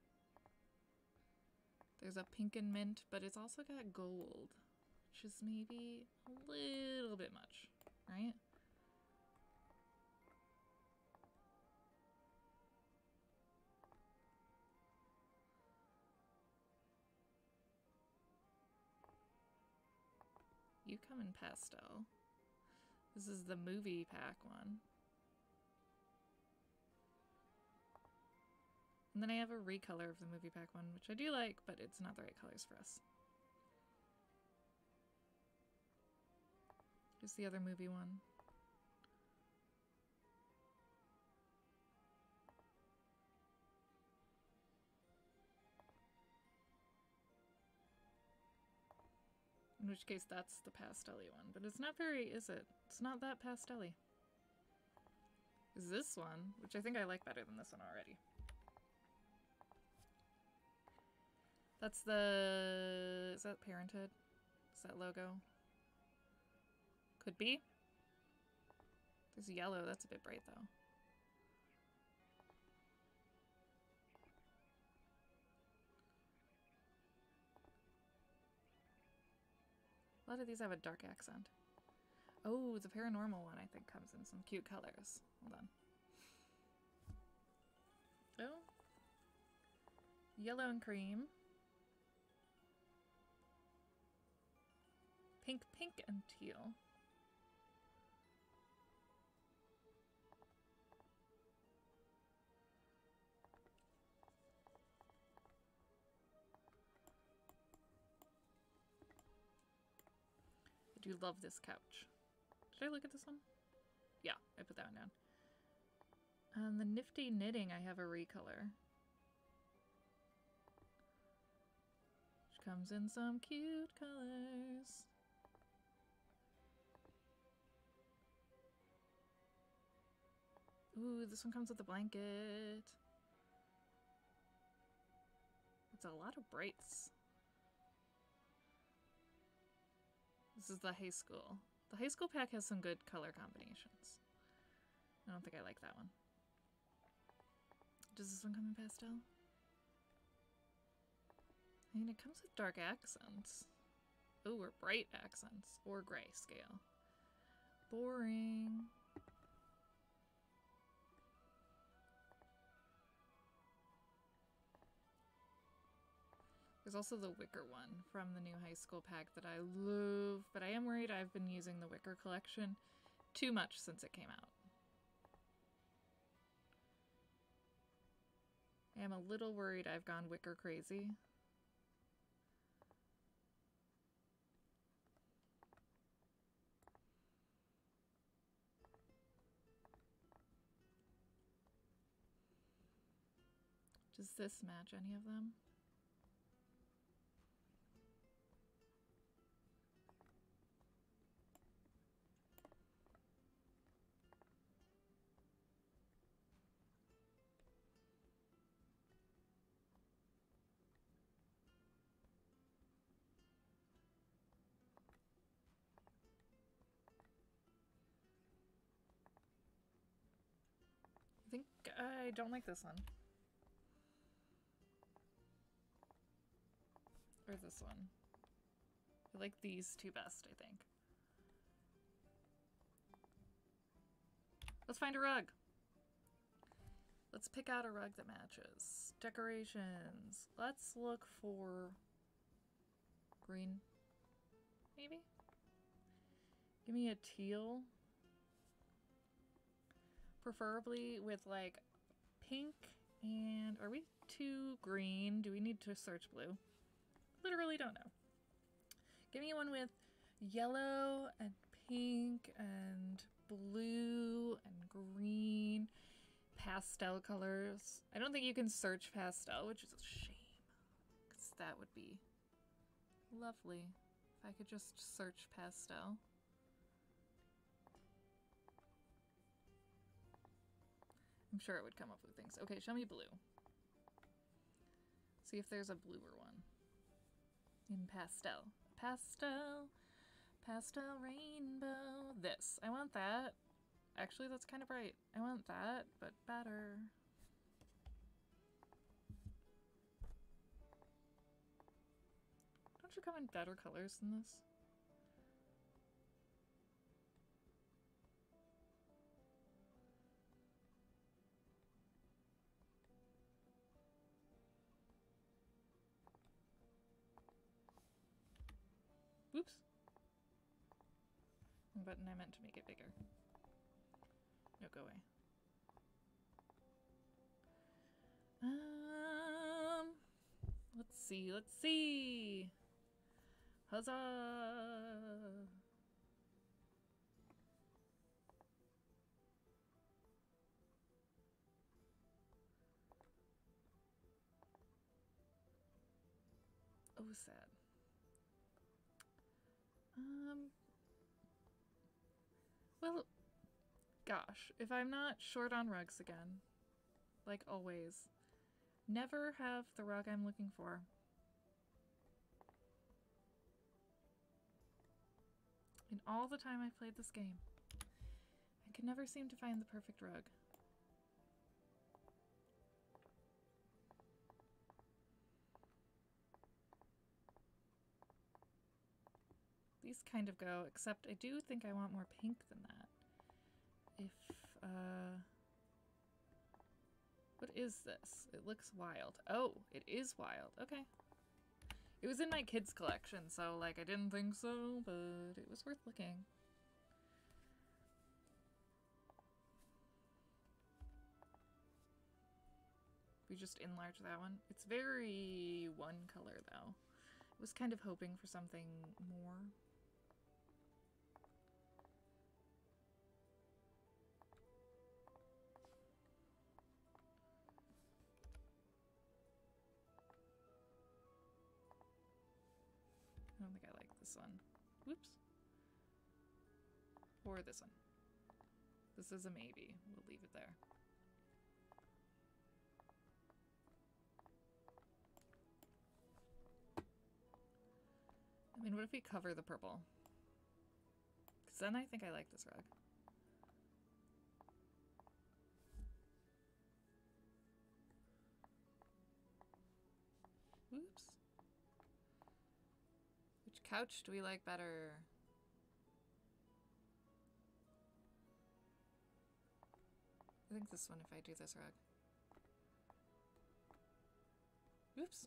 Speaker 1: There's a pink and mint, but it's also got gold, which is maybe a little bit much, right? You come in pastel. This is the movie pack one. And then I have a recolor of the movie pack one, which I do like, but it's not the right colors for us. Here's the other movie one. In which case, that's the pastel-y one. But it's not very, is it? It's not that pastel-y. Is this one, which I think I like better than this one already. That's the... Is that Parenthood? Is that logo? Could be. There's yellow. That's a bit bright, though. A lot of these have a dark accent. Oh, the paranormal one, I think, comes in some cute colors. Hold on. Oh. Yellow and cream. Pink, pink, and teal. I do love this couch. Did I look at this one? Yeah, I put that one down. The nifty knitting, I have a recolor. Which comes in some cute colors. Ooh, this one comes with a blanket. It's a lot of brights. This is the high school. The high school pack has some good color combinations. I don't think I like that one. Does this one come in pastel? I mean, it comes with dark accents. Oh, or bright accents. Or grayscale. Boring. There's also the wicker one from the new high school pack that I love, but I am worried I've been using the wicker collection too much since it came out. I am a little worried I've gone wicker crazy. Does this match any of them? I think I don't like this one. Or this one. I like these two best, I think. Let's find a rug. Let's pick out a rug that matches. Decorations. Let's look for green. Maybe? Give me a teal. Preferably with like pink and... Are we too green? Do we need to search blue? Literally don't know. Give me one with yellow and pink and blue and green pastel colors. I don't think you can search pastel, which is a shame, because that would be lovely if I could just search pastel. I'm sure it would come up with things. Okay, show me blue. See if there's a bluer one in pastel. Pastel, pastel rainbow. This. I want that. Actually, that's kind of bright. I want that, but better. Don't you come in better colors than this? Oops. Button, I meant to make it bigger. No, go away. Let's see, let's see. Huzzah! Oh, sad. Well, gosh, if I'm not short on rugs again, like always, never have the rug I'm looking for. In all the time I've played this game, I can never seem to find the perfect rug. These kind of go, except I do think I want more pink than that. What is this? It looks wild. Oh, it is wild. Okay. It was in my kids' collection, so, like, I didn't think so, but it was worth looking. We just enlarge that one. It's very one color, though. I was kind of hoping for something more. I don't think I like this one. Whoops. Or this one. This is a maybe. We'll leave it there. I mean, what if we cover the purple? Because then I think I like this rug. Oops. Which couch do we like better? I think this one if I do this rug. Oops.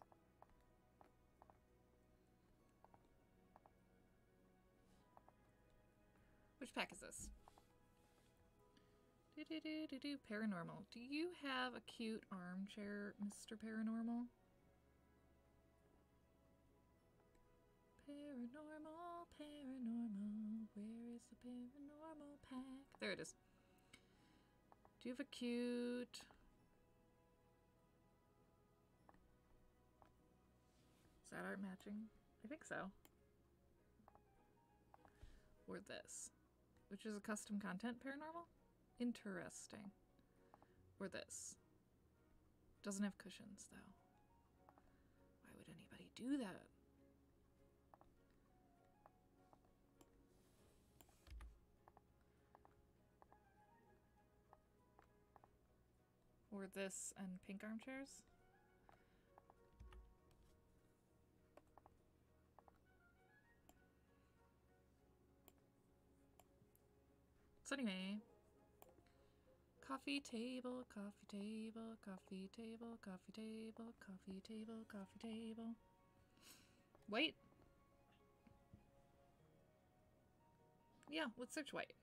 Speaker 1: Which pack is this? Paranormal. Do you have a cute armchair, Mr. Paranormal? Paranormal, paranormal. Where is the paranormal pack? There it is. Do you have a cute... Is that art matching? I think so. Or this, which is a custom content paranormal? Interesting. Or this. Doesn't have cushions, though. Why would anybody do that? Or this and pink armchairs? So anyway, coffee table, coffee table, coffee table, coffee table, coffee table, coffee table. White? Yeah, let's search white.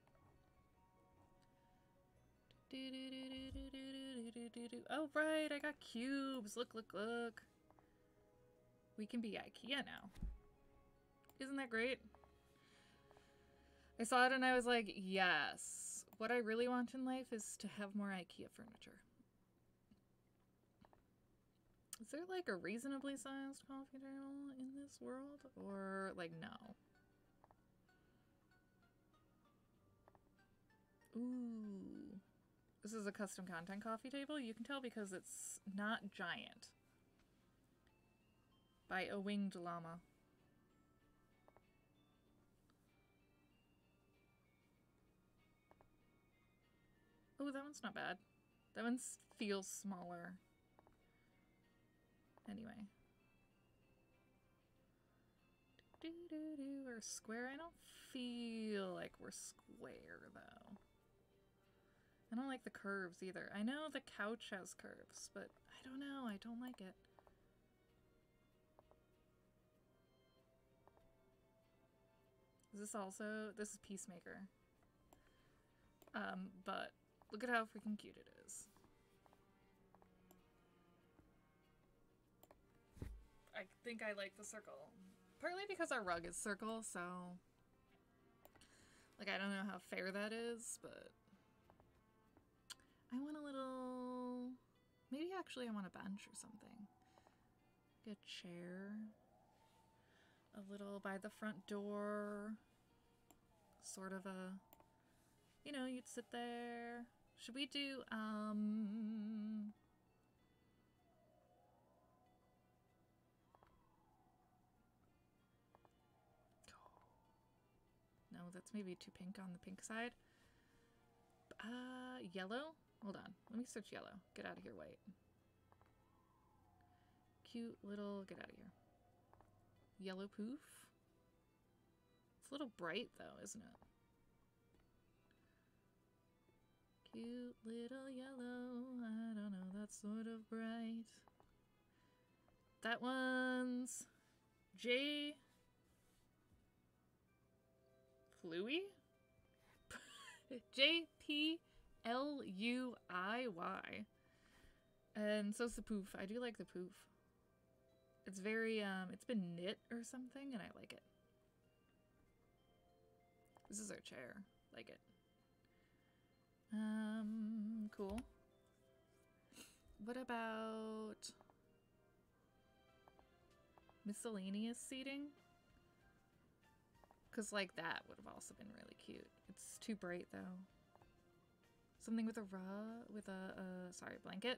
Speaker 1: Oh, right, I got cubes. Look, look, look. We can be IKEA now. Isn't that great? I saw it and I was like, yes. What I really want in life is to have more IKEA furniture. Is there like a reasonably sized coffee table in this world? Or like no? Ooh. This is a custom content coffee table. You can tell because it's not giant. By a winged llama. Oh, that one's not bad. That one feels smaller. Anyway. We're square. I don't feel like we're square, though. I don't like the curves either. I know the couch has curves, but I don't know. I don't like it. Is this also... This is Peacemaker. But look at how freaking cute it is. I think I like the circle. Partly because our rug is circle, so... Like, I don't know how fair that is, but... I want a little... Maybe actually I want a bench or something. Like a chair. A little by the front door. Sort of a... You know, you'd sit there. Should we do, No, that's maybe too pink on the pink side. Yellow? Hold on. Let me search yellow. Get out of here, white. Cute little... Get out of here. Yellow poof? It's a little bright, though, isn't it? Cute little yellow. I don't know. That's sort of bright. That one's... J... Fluey? J-P-L-U-I-Y. And so's the poof. I do like the poof. It's very, it's been knit or something, and I like it. This is our chair. Like it. Cool. What about miscellaneous seating? Because, like, that would have also been really cute. It's too bright, though. Something with a sorry, blanket.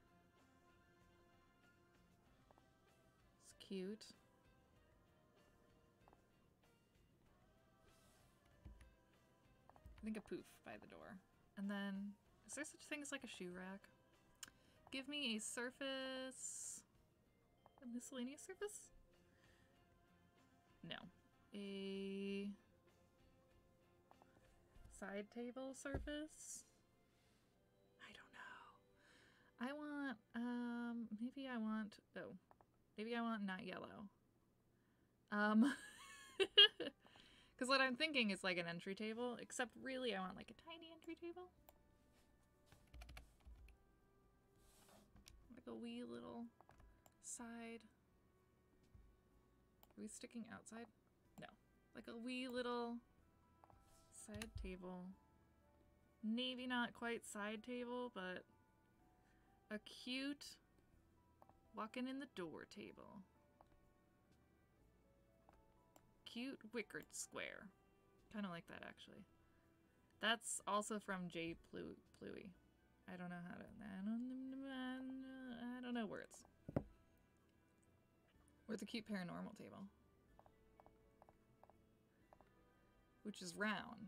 Speaker 1: It's cute. I think a poof by the door. And then, is there such a thing as, like, a shoe rack? Give me a surface... A miscellaneous surface? No. A side table surface? I don't know. I want, maybe I want, oh, maybe I want not yellow. Because what I'm thinking is like an entry table, except really I want like a tiny entry table. Like a wee little side. Are we sticking outside? No. Like a wee little side table. Maybe not quite side table, but a cute walking in the door table. Cute wicker square. Kind of like that, actually. That's also from J. Pluey. I don't know how to... I don't know words. Or the cute paranormal table. Which is round.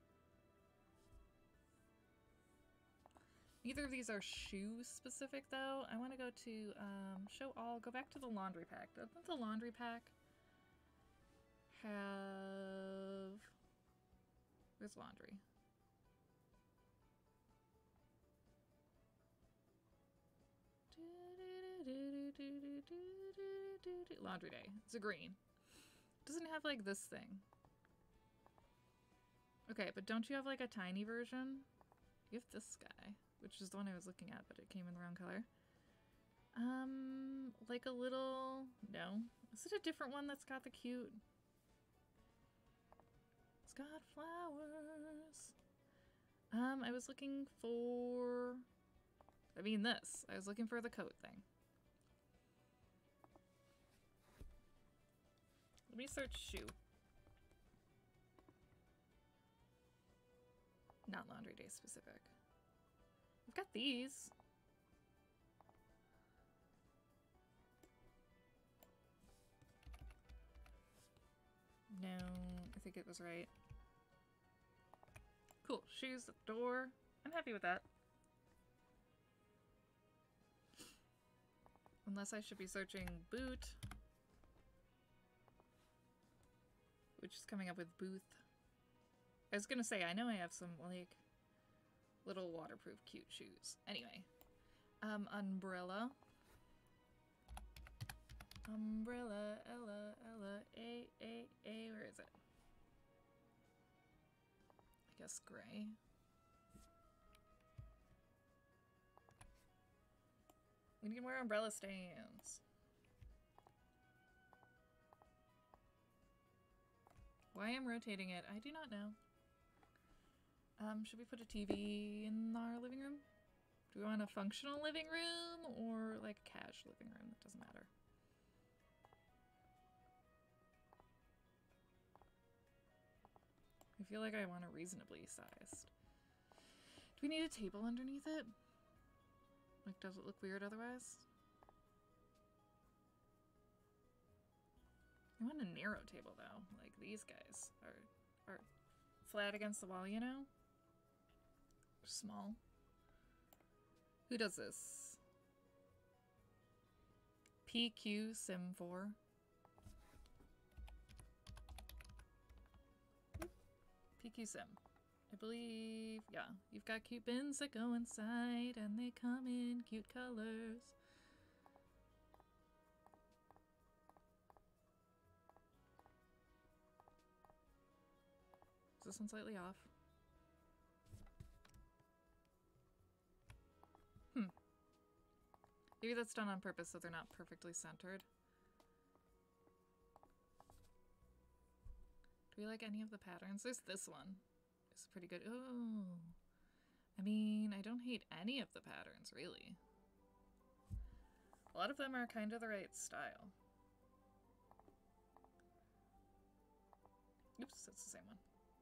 Speaker 1: Neither of these are shoe specific though. I want to go to show all, go back to the laundry pack. Doesn't the laundry pack have, where's laundry? Laundry day. It's a green. Doesn't have like this thing. Okay, but don't you have like a tiny version? You have this guy, which is the one I was looking at, but it came in the wrong color.
Speaker 2: Like a little... No. Is it a different one that's got the cute... It's got flowers. I was looking for... I mean this. I was looking for the coat thing. Let me search shoe. Not laundry day specific. I've got these. No, I think it was right. Cool. Shoes at the door. I'm happy with that. Unless I should be searching boot. Which is coming up with booth. I was gonna say, I know I have some, like, little waterproof cute shoes. Anyway. Umbrella. Umbrella, Ella, Ella, A, where is it? I guess gray. We need more umbrella stands. Why I'm rotating it, I do not know. Should we put a TV in our living room? Do we want a functional living room or like a cash living room? That doesn't matter. I feel like I want a reasonably sized. Do we need a table underneath it? Like, does it look weird otherwise? I want a narrow table though. Like these guys are flat against the wall, you know? Small. Who does this? PQ Sim 4. PQ Sim. I believe, yeah. You've got cute bins that go inside and they come in cute colors. Is this one slightly off? Maybe that's done on purpose so they're not perfectly centered. Do we like any of the patterns? There's this one. It's pretty good. Oh. I mean, I don't hate any of the patterns, really. A lot of them are kind of the right style. Oops, that's the same one.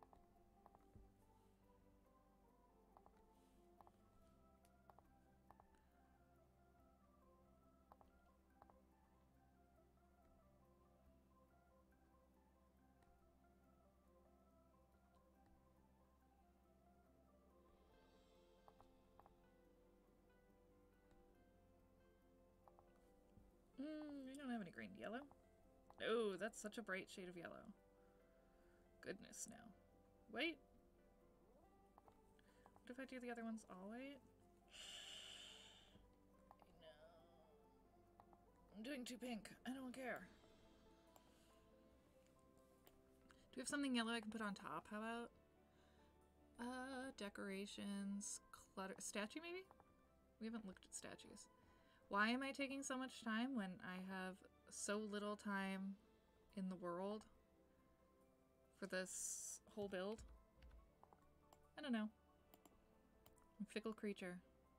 Speaker 2: We don't have any green. Yellow? Oh, that's such a bright shade of yellow. Goodness, no. Wait. What if I do the other ones all white? No. I'm doing too pink. I don't care. Do we have something yellow I can put on top? How about? Decorations, clutter, statue maybe? We haven't looked at statues. Why am I taking so much time when I have so little time in the world for this whole build? I don't know. I'm a fickle creature.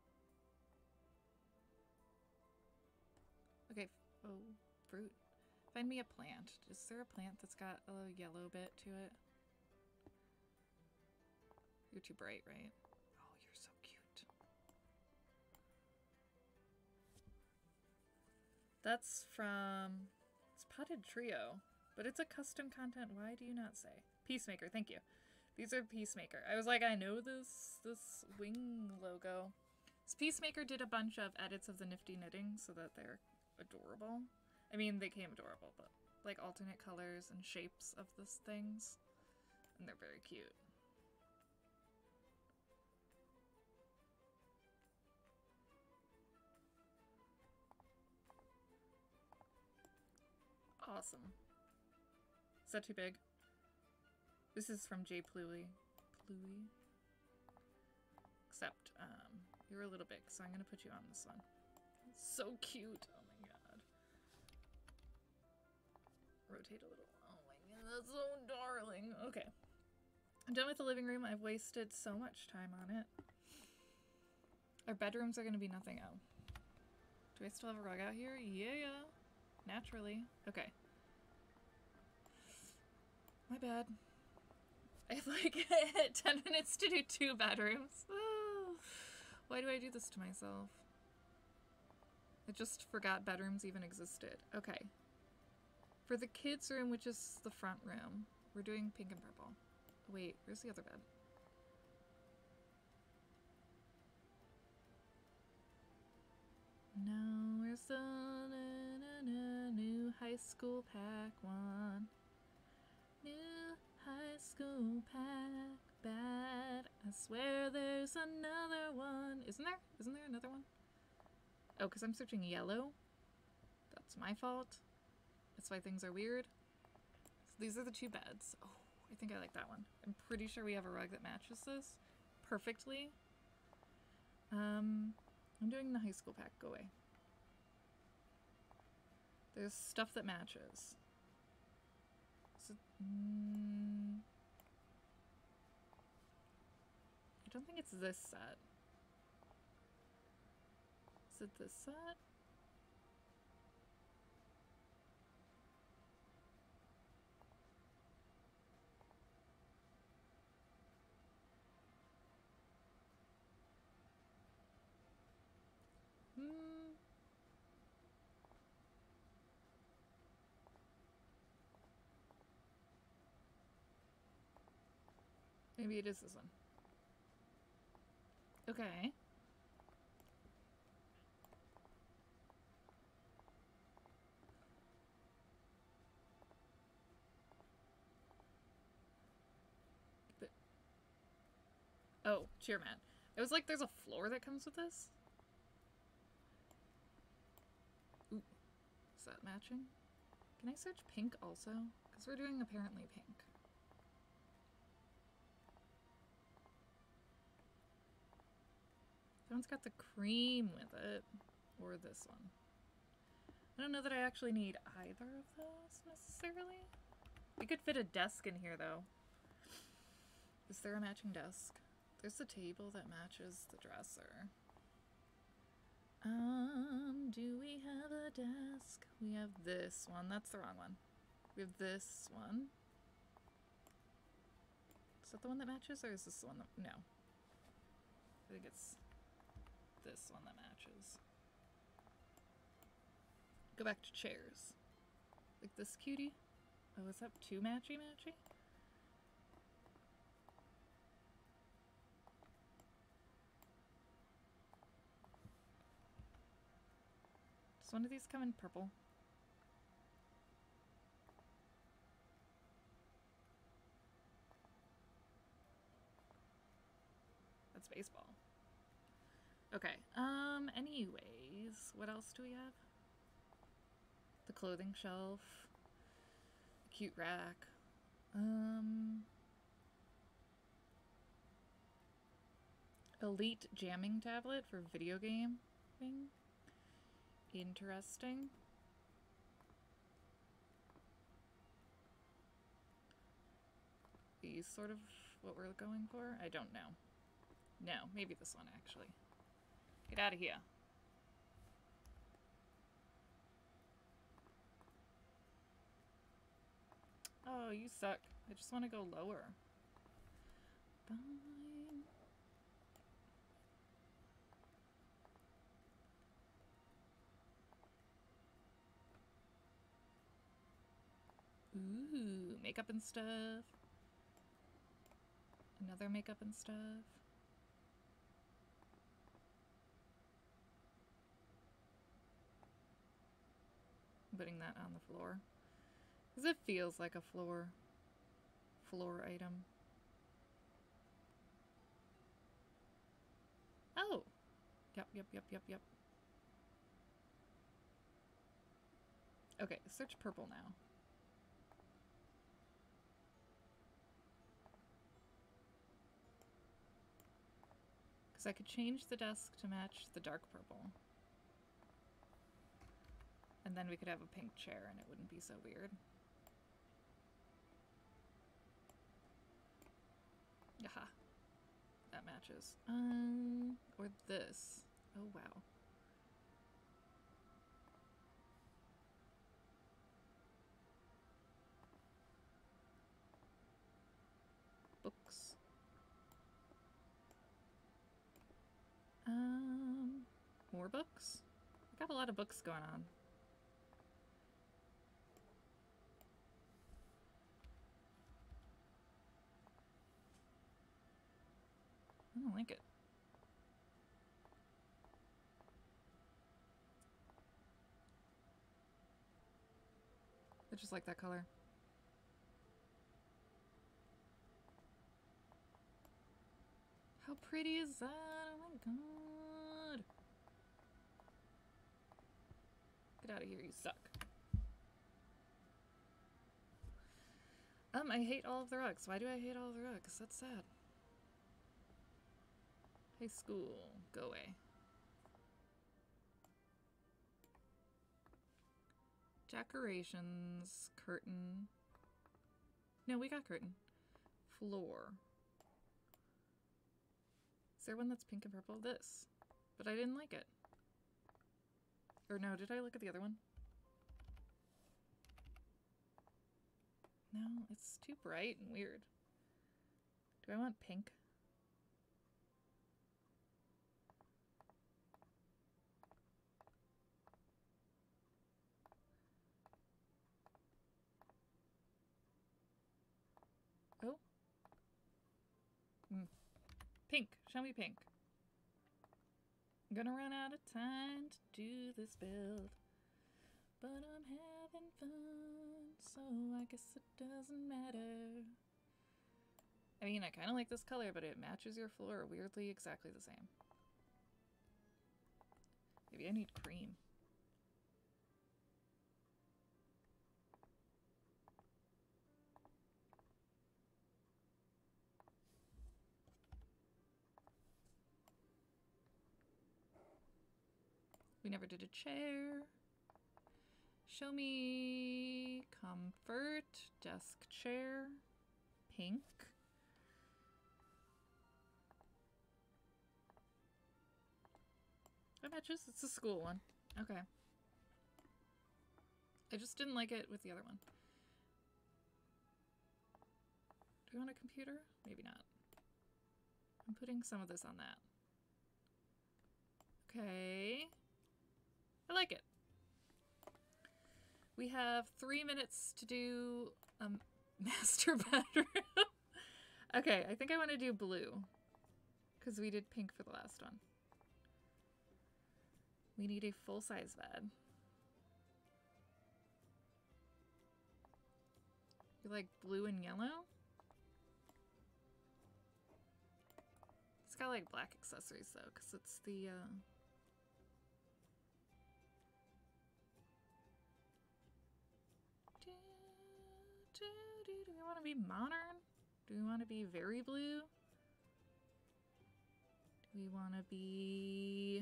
Speaker 2: Okay, oh, fruit. Find me a plant. Is there a plant that's got a yellow bit to it? You're too bright, right? Oh, you're so cute. That's from... It's Potted Trio, but it's a custom content. Why do you not say? Peacemaker, thank you. These are Peacemaker. I was like, I know this wing logo. This Peacemaker did a bunch of edits of the Nifty Knitting so that they're adorable. I mean, they came adorable, but like alternate colors and shapes of these things. And they're very cute. Awesome. Is that too big? This is from J. Pluey. Except, you're a little big, so I'm gonna put you on this one.
Speaker 1: So cute. Oh my god. Rotate a little. Oh my god, that's so darling. Okay. I'm done with the living room. I've wasted so much time on it. Our bedrooms are going to be nothing. Oh. Do I still have a rug out here? Yeah. Naturally. Okay. My bad. I have like 10 minutes to do 2 bedrooms. Oh. Why do I do this to myself? I just forgot bedrooms even existed. Okay. For the kids' room, which is the front room, we're doing pink and purple. Wait, where's the other bed? No, where's the new high school pack one? New high school pack bad. I swear there's another one. Isn't there? Isn't there another one? Oh, because I'm searching yellow. That's my fault. That's why things are weird. So these are the 2 beds. Oh, I think I like that one. I'm pretty sure we have a rug that matches this perfectly. I'm doing the high school pack. Go away. There's stuff that matches. So, I don't think it's this set. Is it this set? Maybe it is this one. Okay. But, oh, cheer mat. It was like there's a floor that comes with this. Ooh. Is that matching? Can I search pink also? Because we're doing apparently pink. That one's got the cream with it. Or this one. I don't know that I actually need either of those necessarily. We could fit a desk in here though. Is there a matching desk? There's a table that matches the dresser. Do we have a desk? We have this one. That's the wrong one. We have this one. Is that the one that matches, or is this the one that... No. I think it's this one that matches. Go back to chairs. Like this cutie. Oh, is that 2 matchy-matchy? Does one of these come in purple? That's baseball. Okay, anyways, what else do we have? The clothing shelf. The cute rack. Elite jamming tablet for video gaming. Interesting. Is sort of what we're going for? I don't know. No, maybe this one actually. Get out of here. Oh, you suck. I just want to go lower. Fine. Ooh, makeup and stuff. Another makeup and stuff. I'm putting that on the floor. Because it feels like a floor item. Oh! Yep. Okay, search purple now. Because I could change the desk to match the dark purple. And then we could have a pink chair and it wouldn't be so weird. Yaha. That matches. Or this. Oh, wow. Books. More books? I got a lot of books going on. I don't like it. I just like that color. How pretty is that? Oh my god. Get out of here, you suck. I hate all of the rugs. Why do I hate all of the rugs? That's sad. Hey, school. Go away. Decorations. Curtain. No, we got curtain. Floor. Is there one that's pink and purple? This. But I didn't like it. Or no, did I look at the other one? No, it's too bright and weird. Do I want pink? Oh. Pink. Show me pink. I'm gonna run out of time to do this build. But I'm having fun, so I guess it doesn't matter. I mean, I kind of like this color, but it matches your floor weirdly exactly the same. Maybe I need cream. We never did a chair. Show me comfort, desk chair, pink. That matches. It's a school one. Okay. I just didn't like it with the other one. Do we want a computer? Maybe not. I'm putting some of this on that. Okay. I like it. We have 3 minutes to do master bedroom. Okay, I think I want to do blue. Because we did pink for the last one. We need a full-size bed. You like blue and yellow? It's got like black accessories though, because it's the do we want to be modern? Do we want to be very blue? Do we want to be...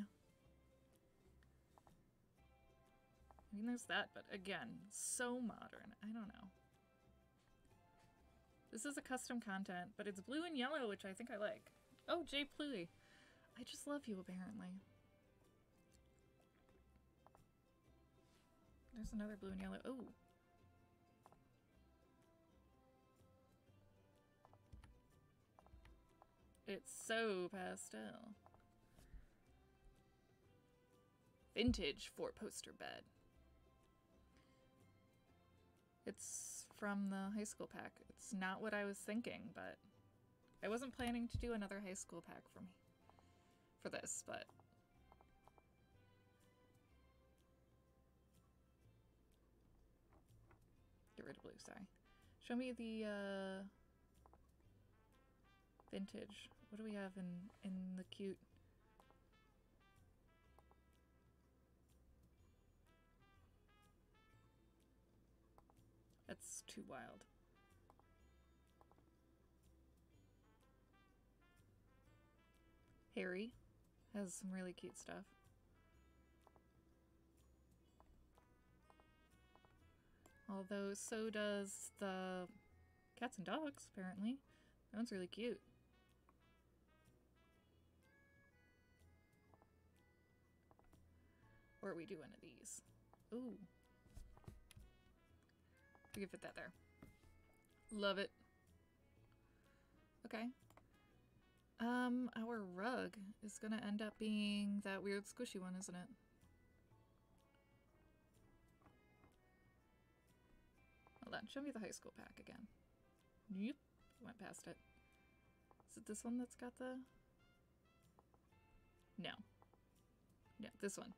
Speaker 1: I mean, there's that, but again, so modern. I don't know. This is a custom content, but it's blue and yellow, which I think I like. Oh, Jay Pluy. I just love you, apparently. There's another blue and yellow. Oh. It's so pastel. Vintage 4-poster bed. It's from the high school pack. It's not what I was thinking, but I wasn't planning to do another high school pack for me for this, but get rid of blue, sorry. Show me the vintage. What do we have in the cute? That's too wild. Harry has some really cute stuff.
Speaker 2: Although so does the cats and dogs, apparently. That one's really cute. Or we do one of these. Ooh. We can fit that there. Love it. Okay. Our rug is gonna end up being that weird squishy one, isn't it? Hold on, show me the high school pack again. Yep, went past it. Is it this one that's got the... No. No, this one.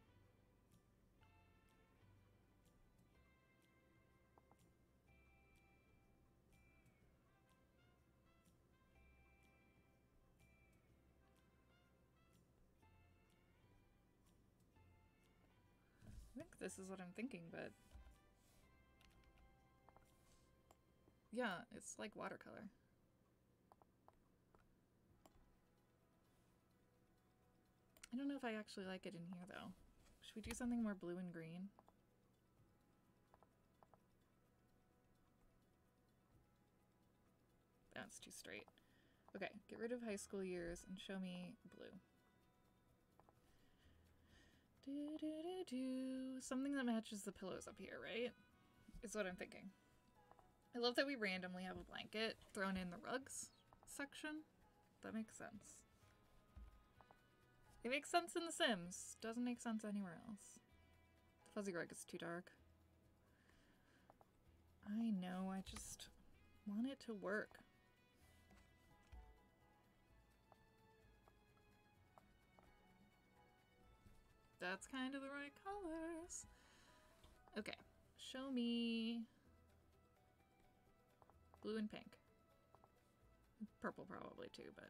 Speaker 2: I think this is what I'm thinking, but... Yeah, it's like watercolor. I don't know if I actually like it in here, though. Should we do something more blue and green? That's too straight. Okay, get rid of high school years and show me blue. Something that matches the pillows up here, right? Is what I'm thinking. I love that we randomly have a blanket thrown in the rugs section. That makes sense. It makes sense in The Sims. Doesn't make sense anywhere else. The fuzzy rug is too dark. I know, I just want it to work. That's kind of the right colors. Okay, show me blue and pink. Purple probably too, but...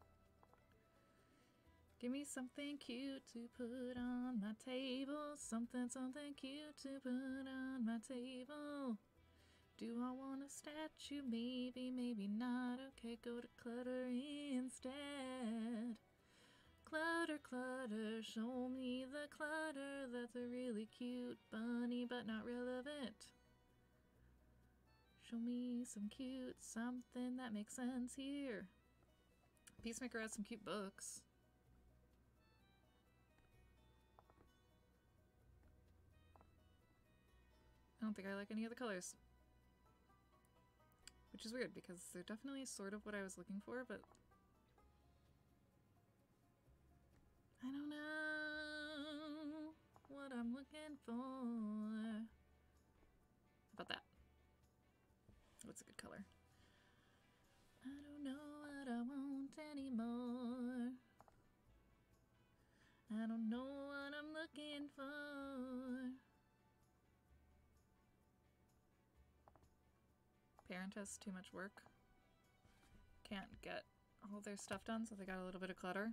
Speaker 2: Give me something cute to put on my table. Something cute to put on my table. Do I want a statue? Maybe, maybe not. Okay, go to clutter instead. Clutter, clutter, show me the clutter. That's a really cute bunny, but not relevant. Show me some cute something that makes sense here. Peacemaker has some cute books. I don't think I like any of the colors. Which is weird, because they're definitely sort of what I was looking for, but... I don't know what I'm looking for. How about that? What's a good color? I don't know what I want anymore. I don't know what I'm looking for. Parent has too much work. Can't get all their stuff done, so they got a little bit of clutter.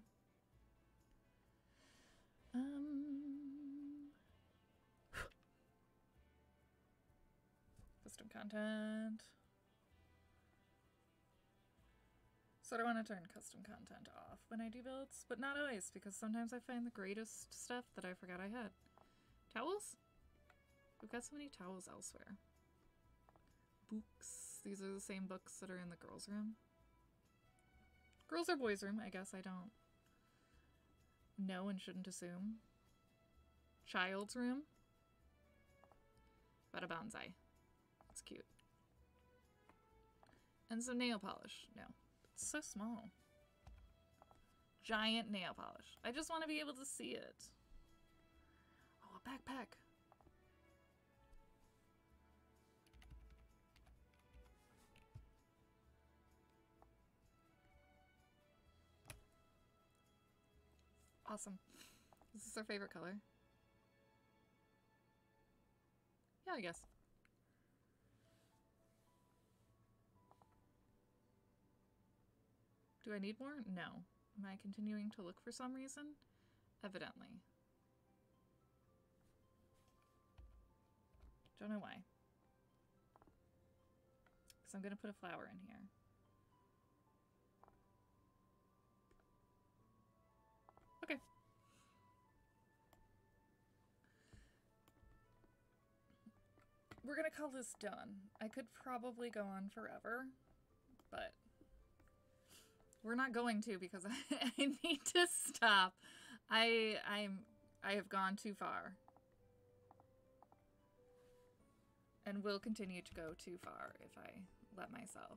Speaker 2: Custom content. So I want to turn custom content off when I do builds, but not always, because sometimes I find the greatest stuff that I forgot I had. Towels? We've got so many towels elsewhere. Books. These are the same books that are in the girls' room. Girls or boys' room, I guess I don't know and shouldn't assume. Child's room. But a bonsai. It's cute. And some nail polish. No. It's so small. Giant nail polish. I just want to be able to see it. Oh, a backpack. Awesome. Is this our favorite color? Yeah, I guess. Do I need more? No. Am I continuing to look for some reason? Evidently. Don't know why. Because I'm going to put a flower in here. Okay. We're going to
Speaker 1: call this done. I could probably go on forever, but we're not going to because I need to stop. I have gone too far. And will continue to go too far if I let myself.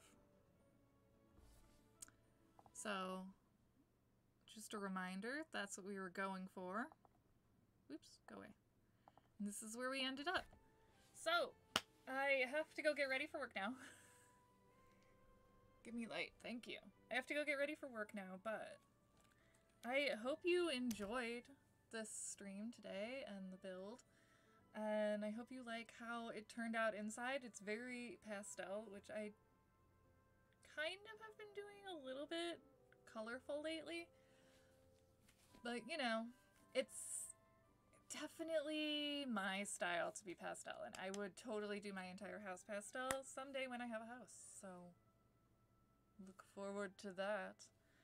Speaker 1: So, just a reminder, that's what we were going for. Oops, go away. And this is where we ended up. So, I have to go get ready for work now. Give me light, thank you. I have to go get ready for work now, but I hope you enjoyed this stream today and the build. And I hope you like how it turned out inside. It's very pastel, which I kind of have been doing a little bit colorful lately. But, you know, it's definitely my style to be pastel. And I would totally do my entire house pastel someday when I have a house. So, look forward to that.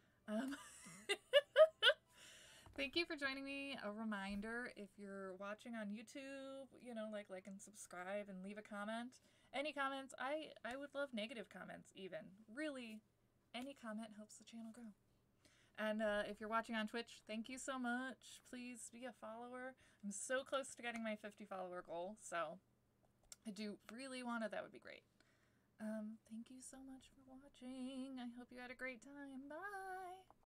Speaker 1: Thank you for joining me. A reminder, if you're watching on YouTube, you know, like and subscribe and leave a comment. Any comments, I would love negative comments even. Really, any comment helps the channel grow. And if you're watching on Twitch, thank you so much. Please be a follower. I'm so close to getting my 50 follower goal, so I do really want it. That would be great. Thank you so much for watching. I hope you had a great time. Bye!